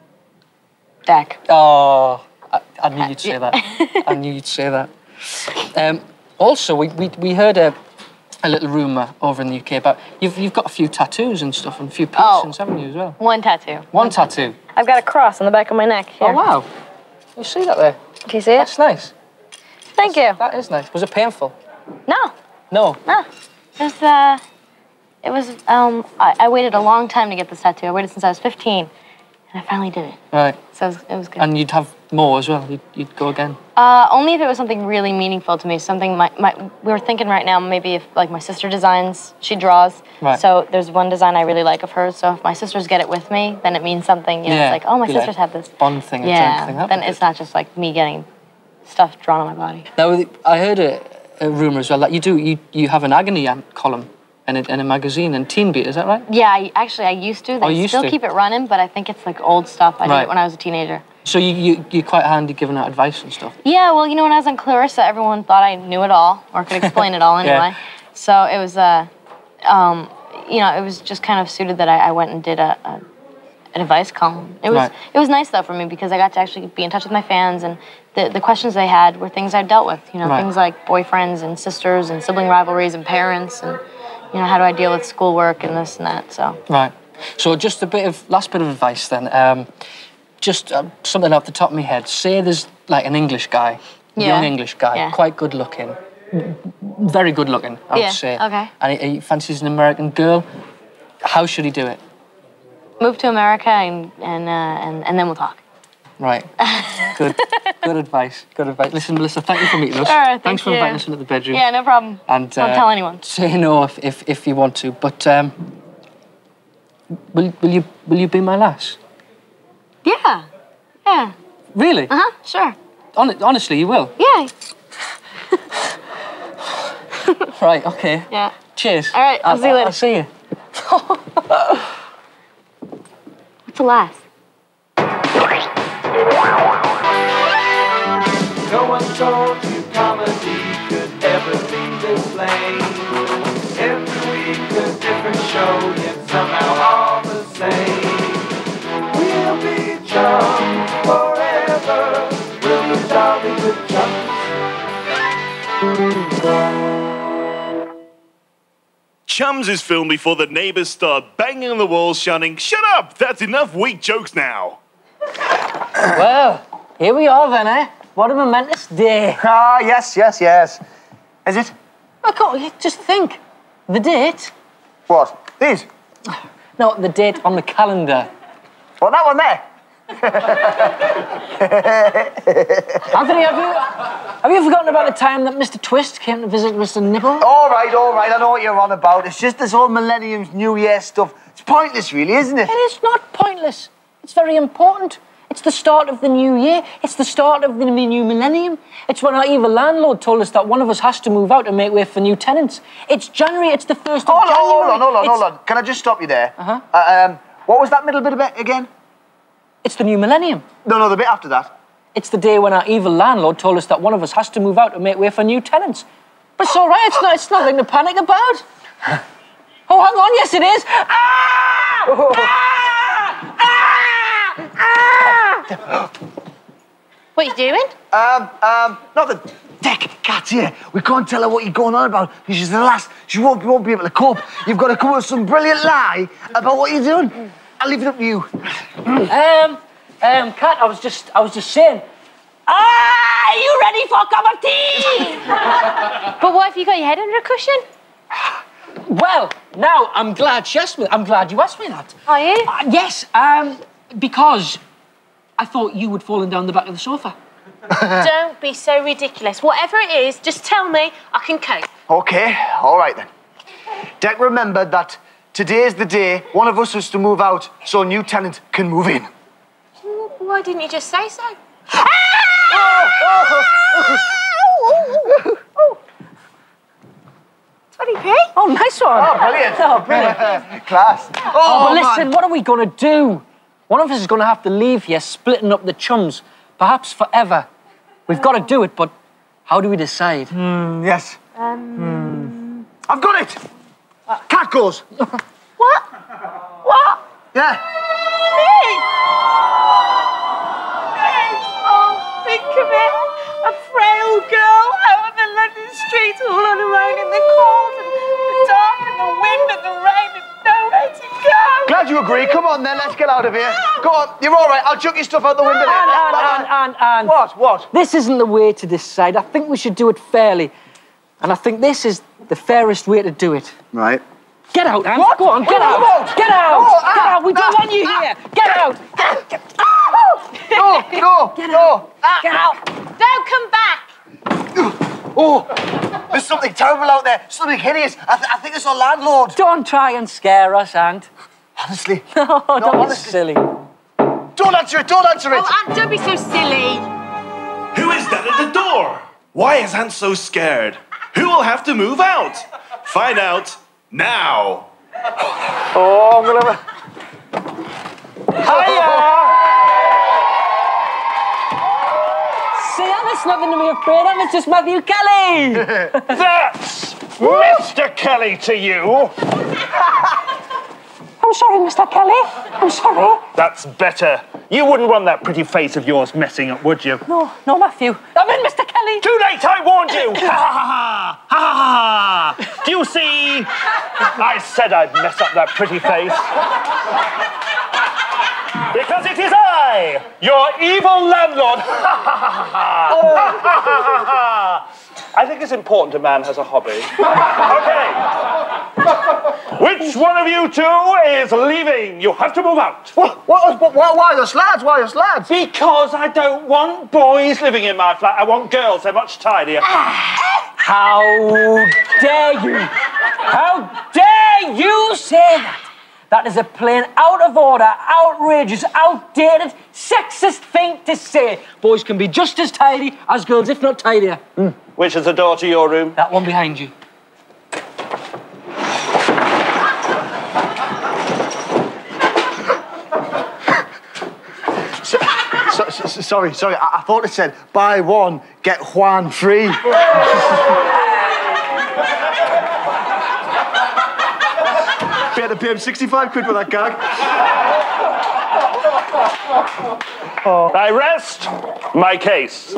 S13: Deck.
S3: Oh, I, I knew you'd say that. I knew you'd say that. Um, also, we, we, we heard a, a little rumour over in the U K about you've, you've got a few tattoos and stuff and a few piercings,
S13: Oh.
S3: haven't you, as well?
S13: One tattoo.
S3: One tattoo.
S13: I've got a cross on the back of my neck. Here.
S3: Oh, wow. You see that there?
S13: Do you see it?
S3: That's nice.
S13: Thank you.
S3: That is nice. Was it painful?
S13: No.
S3: No.
S13: No. It was, uh, it was, um, I, I waited a long time to get this tattoo. I waited since I was fifteen, and I finally did it.
S3: Right.
S13: So it was, it was good.
S3: And you'd have more as well. You'd, you'd go again.
S13: Uh, only if it was something really meaningful to me. Something my, my we were thinking right now, maybe if like my sister designs, she draws.
S3: Right.
S13: So there's one design I really like of hers. So if my sisters get it with me, then it means something. You know,
S3: Yeah,
S13: it's like, oh, my
S3: be like
S13: sisters have this.
S3: Bond thing, a
S13: Yeah.
S3: joke thing. That'd
S13: Then
S3: be
S13: it's
S3: good.
S13: not just like me getting stuff drawn on my body.
S3: Now, I heard a, a rumour as well that you do, you, you have an agony ant column in a, in a magazine, in Teen Beat, is that right?
S13: Yeah, I, actually I used to. They
S3: Oh, you used
S13: still
S3: to?
S13: keep it running, but I think it's like old stuff. I did
S3: Right.
S13: it when I was a teenager.
S3: So you, you, you're quite handy giving out advice and stuff.
S13: Yeah, well, you know, when I was on Clarissa, everyone thought I knew it all or could explain it all anyway.
S3: Yeah.
S13: So it was, uh, um, you know, it was just kind of suited that I, I went and did a, a an advice column. It was
S3: Right.
S13: it was nice though for me because I got to actually be in touch with my fans, and the the questions they had were things I dealt with. You know,
S3: Right.
S13: things like boyfriends and sisters and sibling rivalries and parents, and you know, how do I deal with schoolwork and this and that. So
S3: Right. So just a bit of, last bit of advice then. Um, just uh, something off the top of my head. Say there's like an English guy,
S13: Yeah.
S3: young English guy,
S13: Yeah.
S3: quite good looking, very good looking, I
S13: Yeah,
S3: would say.
S13: okay.
S3: And he, he fancies an American girl. How should he do it?
S13: move to America and and uh, and, and then we'll talk.
S3: Right. Good. Good advice. Good advice. Listen, Melissa, thank you for meeting us.
S13: All right, thank
S3: Thanks for
S13: you.
S3: inviting us into the bedroom.
S13: Yeah, no problem.
S3: And
S13: Don't
S3: uh,
S13: tell anyone.
S3: Say no if, if, if you want to. But um, will will you will you be my lass?
S13: Yeah. Yeah.
S3: Really?
S13: Uh huh. Sure.
S3: Hon- honestly, you will.
S13: Yeah.
S3: Right. Okay.
S13: Yeah.
S3: Cheers.
S13: All right, I'll see you later.
S3: I'll see you.
S13: What's the last?
S14: No one told you comedy could ever be this lame. Every week a different show, yet somehow all the same. We'll be chums forever. We'll be jolly good chums.
S10: Chums is filmed before the neighbours start banging on the walls, shouting, "Shut up! That's enough weak jokes now."
S3: Well, here we are then, eh? What a momentous day.
S1: Ah, yes, yes, yes. Is it?
S3: I can't, just think. The date.
S1: What? These?
S3: No, the date on the calendar.
S1: What, that one there?
S3: Anthony, have you, have you forgotten about the time that Mister Twist came to visit Mister Nipple?
S1: All right, all right, I know what you're on about. It's just this whole Millennium's New Year stuff. It's pointless, really, isn't it?
S3: It is not pointless. It's very important. It's the start of the new year. It's the start of the new millennium. It's when our evil landlord told us that one of us has to move out and make way for new tenants. It's January. It's the first of
S1: hold
S3: January.
S1: On, hold on, hold on,
S3: it's...
S1: hold on. Can I just stop you there?
S3: Uh-huh.
S1: Uh, um, what was that middle bit of it again?
S3: It's the new millennium.
S1: No, no, the bit after that.
S3: It's the day when our evil landlord told us that one of us has to move out and make way for new tenants. But it's all right. It's not. It's nothing to panic about. Oh, hang on. Yes, it is. Ah!
S1: Oh.
S3: Ah! Ah!
S2: What are you doing?
S1: Um, um, nothing. Dick, Cat's here. We can't tell her what you're going on about. She's the last. She won't, won't be able to cope. You've got to come up with some brilliant lie about what you're doing. I'll leave it up to you.
S3: um, um, Cat, I was just, I was just saying. Ah, are you ready for a cup of tea?
S2: But what if you got your head under a cushion?
S3: Well, now I'm glad she asked me. I'm glad you asked me that.
S2: Are you?
S3: Uh, yes, um, because I thought you would fallen down the back of the sofa.
S2: Don't be so ridiculous. Whatever it is, just tell me. I can cope.
S1: Okay, all right then. Deck remembered that today's the day one of us has to move out so a new tenant can move in.
S2: Why didn't you just say so? twenty p?
S3: Oh, nice one.
S1: Oh, brilliant.
S3: Oh, brilliant.
S1: Class.
S3: Oh,
S1: Oh,
S3: but
S1: man.
S3: listen, what are we going to do? One of us is going to have to leave here, splitting up the chums, perhaps forever. We've got to do it, but how do we decide?
S1: Mm, yes.
S2: Um...
S1: I've got it. Uh, Cat goes.
S2: What? What?
S1: Yeah.
S2: Me? Oh, think of it. A frail girl out on the London streets, all on her own in the cold and the dark and the wind and the rain and nowhere to go.
S1: Glad you agree. Come on then, let's get out of here. Go on, you're all right. I'll chuck your stuff out the window.
S3: And, and, and, and, and.
S1: What, what?
S3: This isn't the way to decide. I think we should do it fairly. And I think this is the fairest way to do it.
S1: Right.
S3: Get out, Ant.
S1: What?
S3: Go on, get
S1: What?
S3: out.
S1: What?
S3: Get out.
S1: Oh,
S3: get
S1: ah,
S3: out. We don't
S1: ah,
S3: want you
S1: ah,
S3: here. Get out. Get, get,
S1: No, no,
S3: Get
S1: no.
S3: out.
S1: Ah.
S3: Get out.
S2: Don't come back.
S1: Oh, there's something terrible out there. Something hideous. I, th I think it's our landlord.
S3: Don't try and scare us, Ant.
S1: Honestly.
S3: No, don't be
S1: honestly.
S3: silly.
S1: Don't answer it, don't answer it.
S2: Oh, Aunt, don't be so silly.
S10: Who is that at the door? Why is Aunt so scared? Who will have to move out? Find out now.
S1: Oh, I'm gonna... Hiya!
S3: See, there's nothing to be afraid of. It's just Matthew Kelly.
S10: That's Mister Kelly to you.
S3: I'm sorry, Mister Kelly. I'm sorry.
S10: That's better. You wouldn't want that pretty face of yours messing up, would you?
S3: No, no, Matthew. I mean, Mister Kelly.
S10: Too late, I warned you! Ha ha ha! Ha ha ha! Do you see? I said I'd mess up that pretty face. Because it is I, your evil landlord. Ha ha ha ha ha! Ha ha ha ha! I think it's important a man has a hobby. Okay. Which one of you two is leaving? You have to move out.
S1: What, what, what, why, why us lads? Why us lads?
S10: Because I don't want boys living in my flat. I want girls. They're much tidier.
S3: How dare you? How dare you say that? That is a plain out of order, outrageous, outdated, sexist thing to say. Boys can be just as tidy as girls, if not tidier.
S10: Mm. Which is the door to your room?
S3: That one behind you.
S7: sorry, sorry. I, I thought it said buy one, get Juan free. We had to pay him sixty-five quid for that gag.
S10: Oh. I rest my case.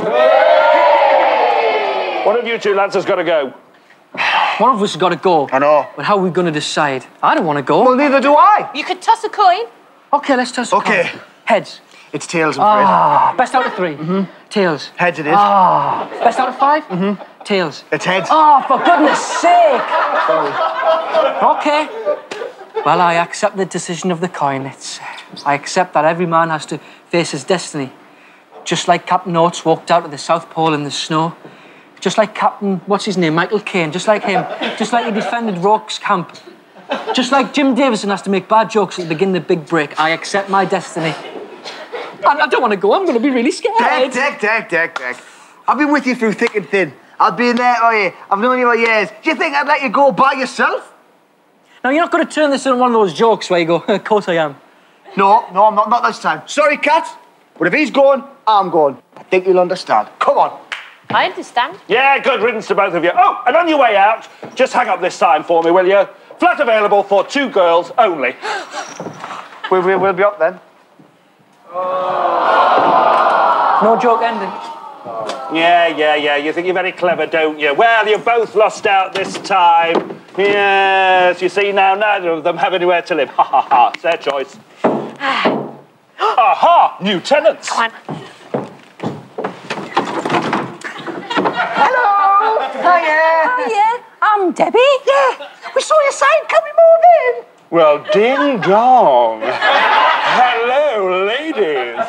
S10: One of you two lads has got to go.
S3: One of us has got to go.
S7: I know.
S3: But how are we going to decide? I don't want to go.
S7: Well, neither do I.
S2: You could toss a coin.
S3: Okay, let's toss a
S7: Okay.
S3: coin. Heads.
S7: It's tails, I'm afraid.
S3: Ah, best out of three. Mm-hmm. Tails.
S7: Heads it is.
S3: Ah, best out of five? Mm-hmm. Tails.
S7: It's heads.
S3: Oh, for goodness sake! Sorry. Okay. Well, I accept the decision of the coin. It's, I accept that every man has to face his destiny. Just like Captain Oates walked out to the South Pole in the snow. Just like Captain, what's his name, Michael Caine. Just like him. Just like he defended Rourke's camp. Just like Jim Davison has to make bad jokes at the beginning of the big break. I accept my destiny. And I don't want to go. I'm going to be really scared.
S7: Deck, deck, deck, deck, deck. I've been with you through thick and thin. I've been there, oh yeah. I've known you for years. Do you think I'd let you go by yourself?
S3: Now, you're not going to turn this into one of those jokes where you go, of course I am.
S7: No, no, I'm not, not this time. Sorry, Kat, but if he's going, I'm going. I think you'll understand. Come on.
S2: I understand.
S10: Yeah, good riddance to both of you. Oh, and on your way out, just hang up this sign for me, will you? Flat available for two girls only.
S7: we'll, we'll, we'll be up then.
S3: No joke ending.
S10: Yeah, yeah, yeah. You think you're very clever, don't you? Well, you both lost out this time. Yes, you see now, neither of them have anywhere to live. Ha ha ha. It's their choice. Aha! New tenants.
S2: Come on.
S7: Hello. Hiya.
S2: Hiya. I'm Debbie.
S7: Yeah. We saw your sign. Can we move in?
S10: Well, ding dong. Hello, ladies.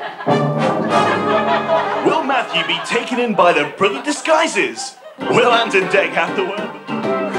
S15: Will Matthew be taken in by the brilliant disguises? Will Ant and Deg have to wear them?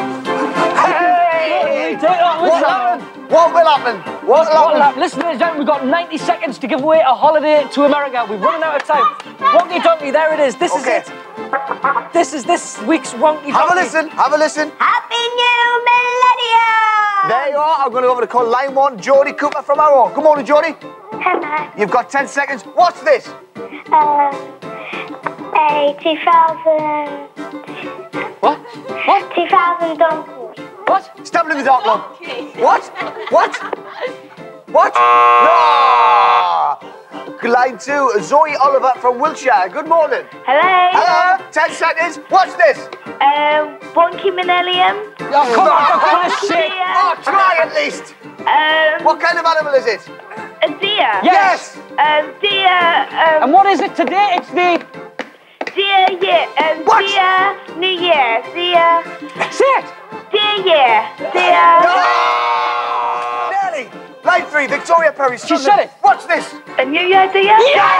S7: Hey!
S3: Take that,
S7: What happened? What will happen? What will happen?
S3: Well, listen, ladies and gentlemen, we've got ninety seconds to give away a holiday to America. We're running out of time. Wonkey Donkey, there it is. This
S7: Okay.
S3: is it. This is this week's Wonkey Donkey.
S7: Have a listen. Have a listen.
S6: Happy New Millennium!
S7: There you are. I'm going to go over to call line one, Jodie Cooper from our own. Good morning, Jodie.
S5: Hello.
S7: You've got ten seconds. What's this?
S5: Um, a two thousand.
S3: What? What?
S5: two thousand donkey.
S3: What?
S7: Stop in the dark, love. What? What? What? No! Line two, Zoe Oliver from Wiltshire. Good morning.
S5: Hello.
S7: Hello. Ten seconds. What's this?
S5: Um, Wonkey Millennium.
S3: Oh, come on, for Christ's sake.
S7: Oh, try at least.
S5: Um,
S7: What kind of animal is it?
S5: a deer.
S3: Yes.
S5: Um, deer. Um,
S3: And what is it today? It's the...
S5: deer year. Um,
S7: What?
S5: deer New Year. Deer.
S3: Say it.
S5: Deer year. Deer.
S7: No! Nearly. Line three, Victoria Perry.
S3: She said it.
S7: What's this?
S5: A New Year deer.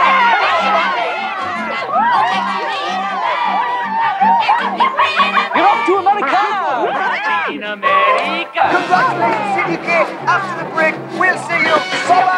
S3: You're off to America.
S12: In America.
S7: Congratulations, C D K. After the break, we'll see you.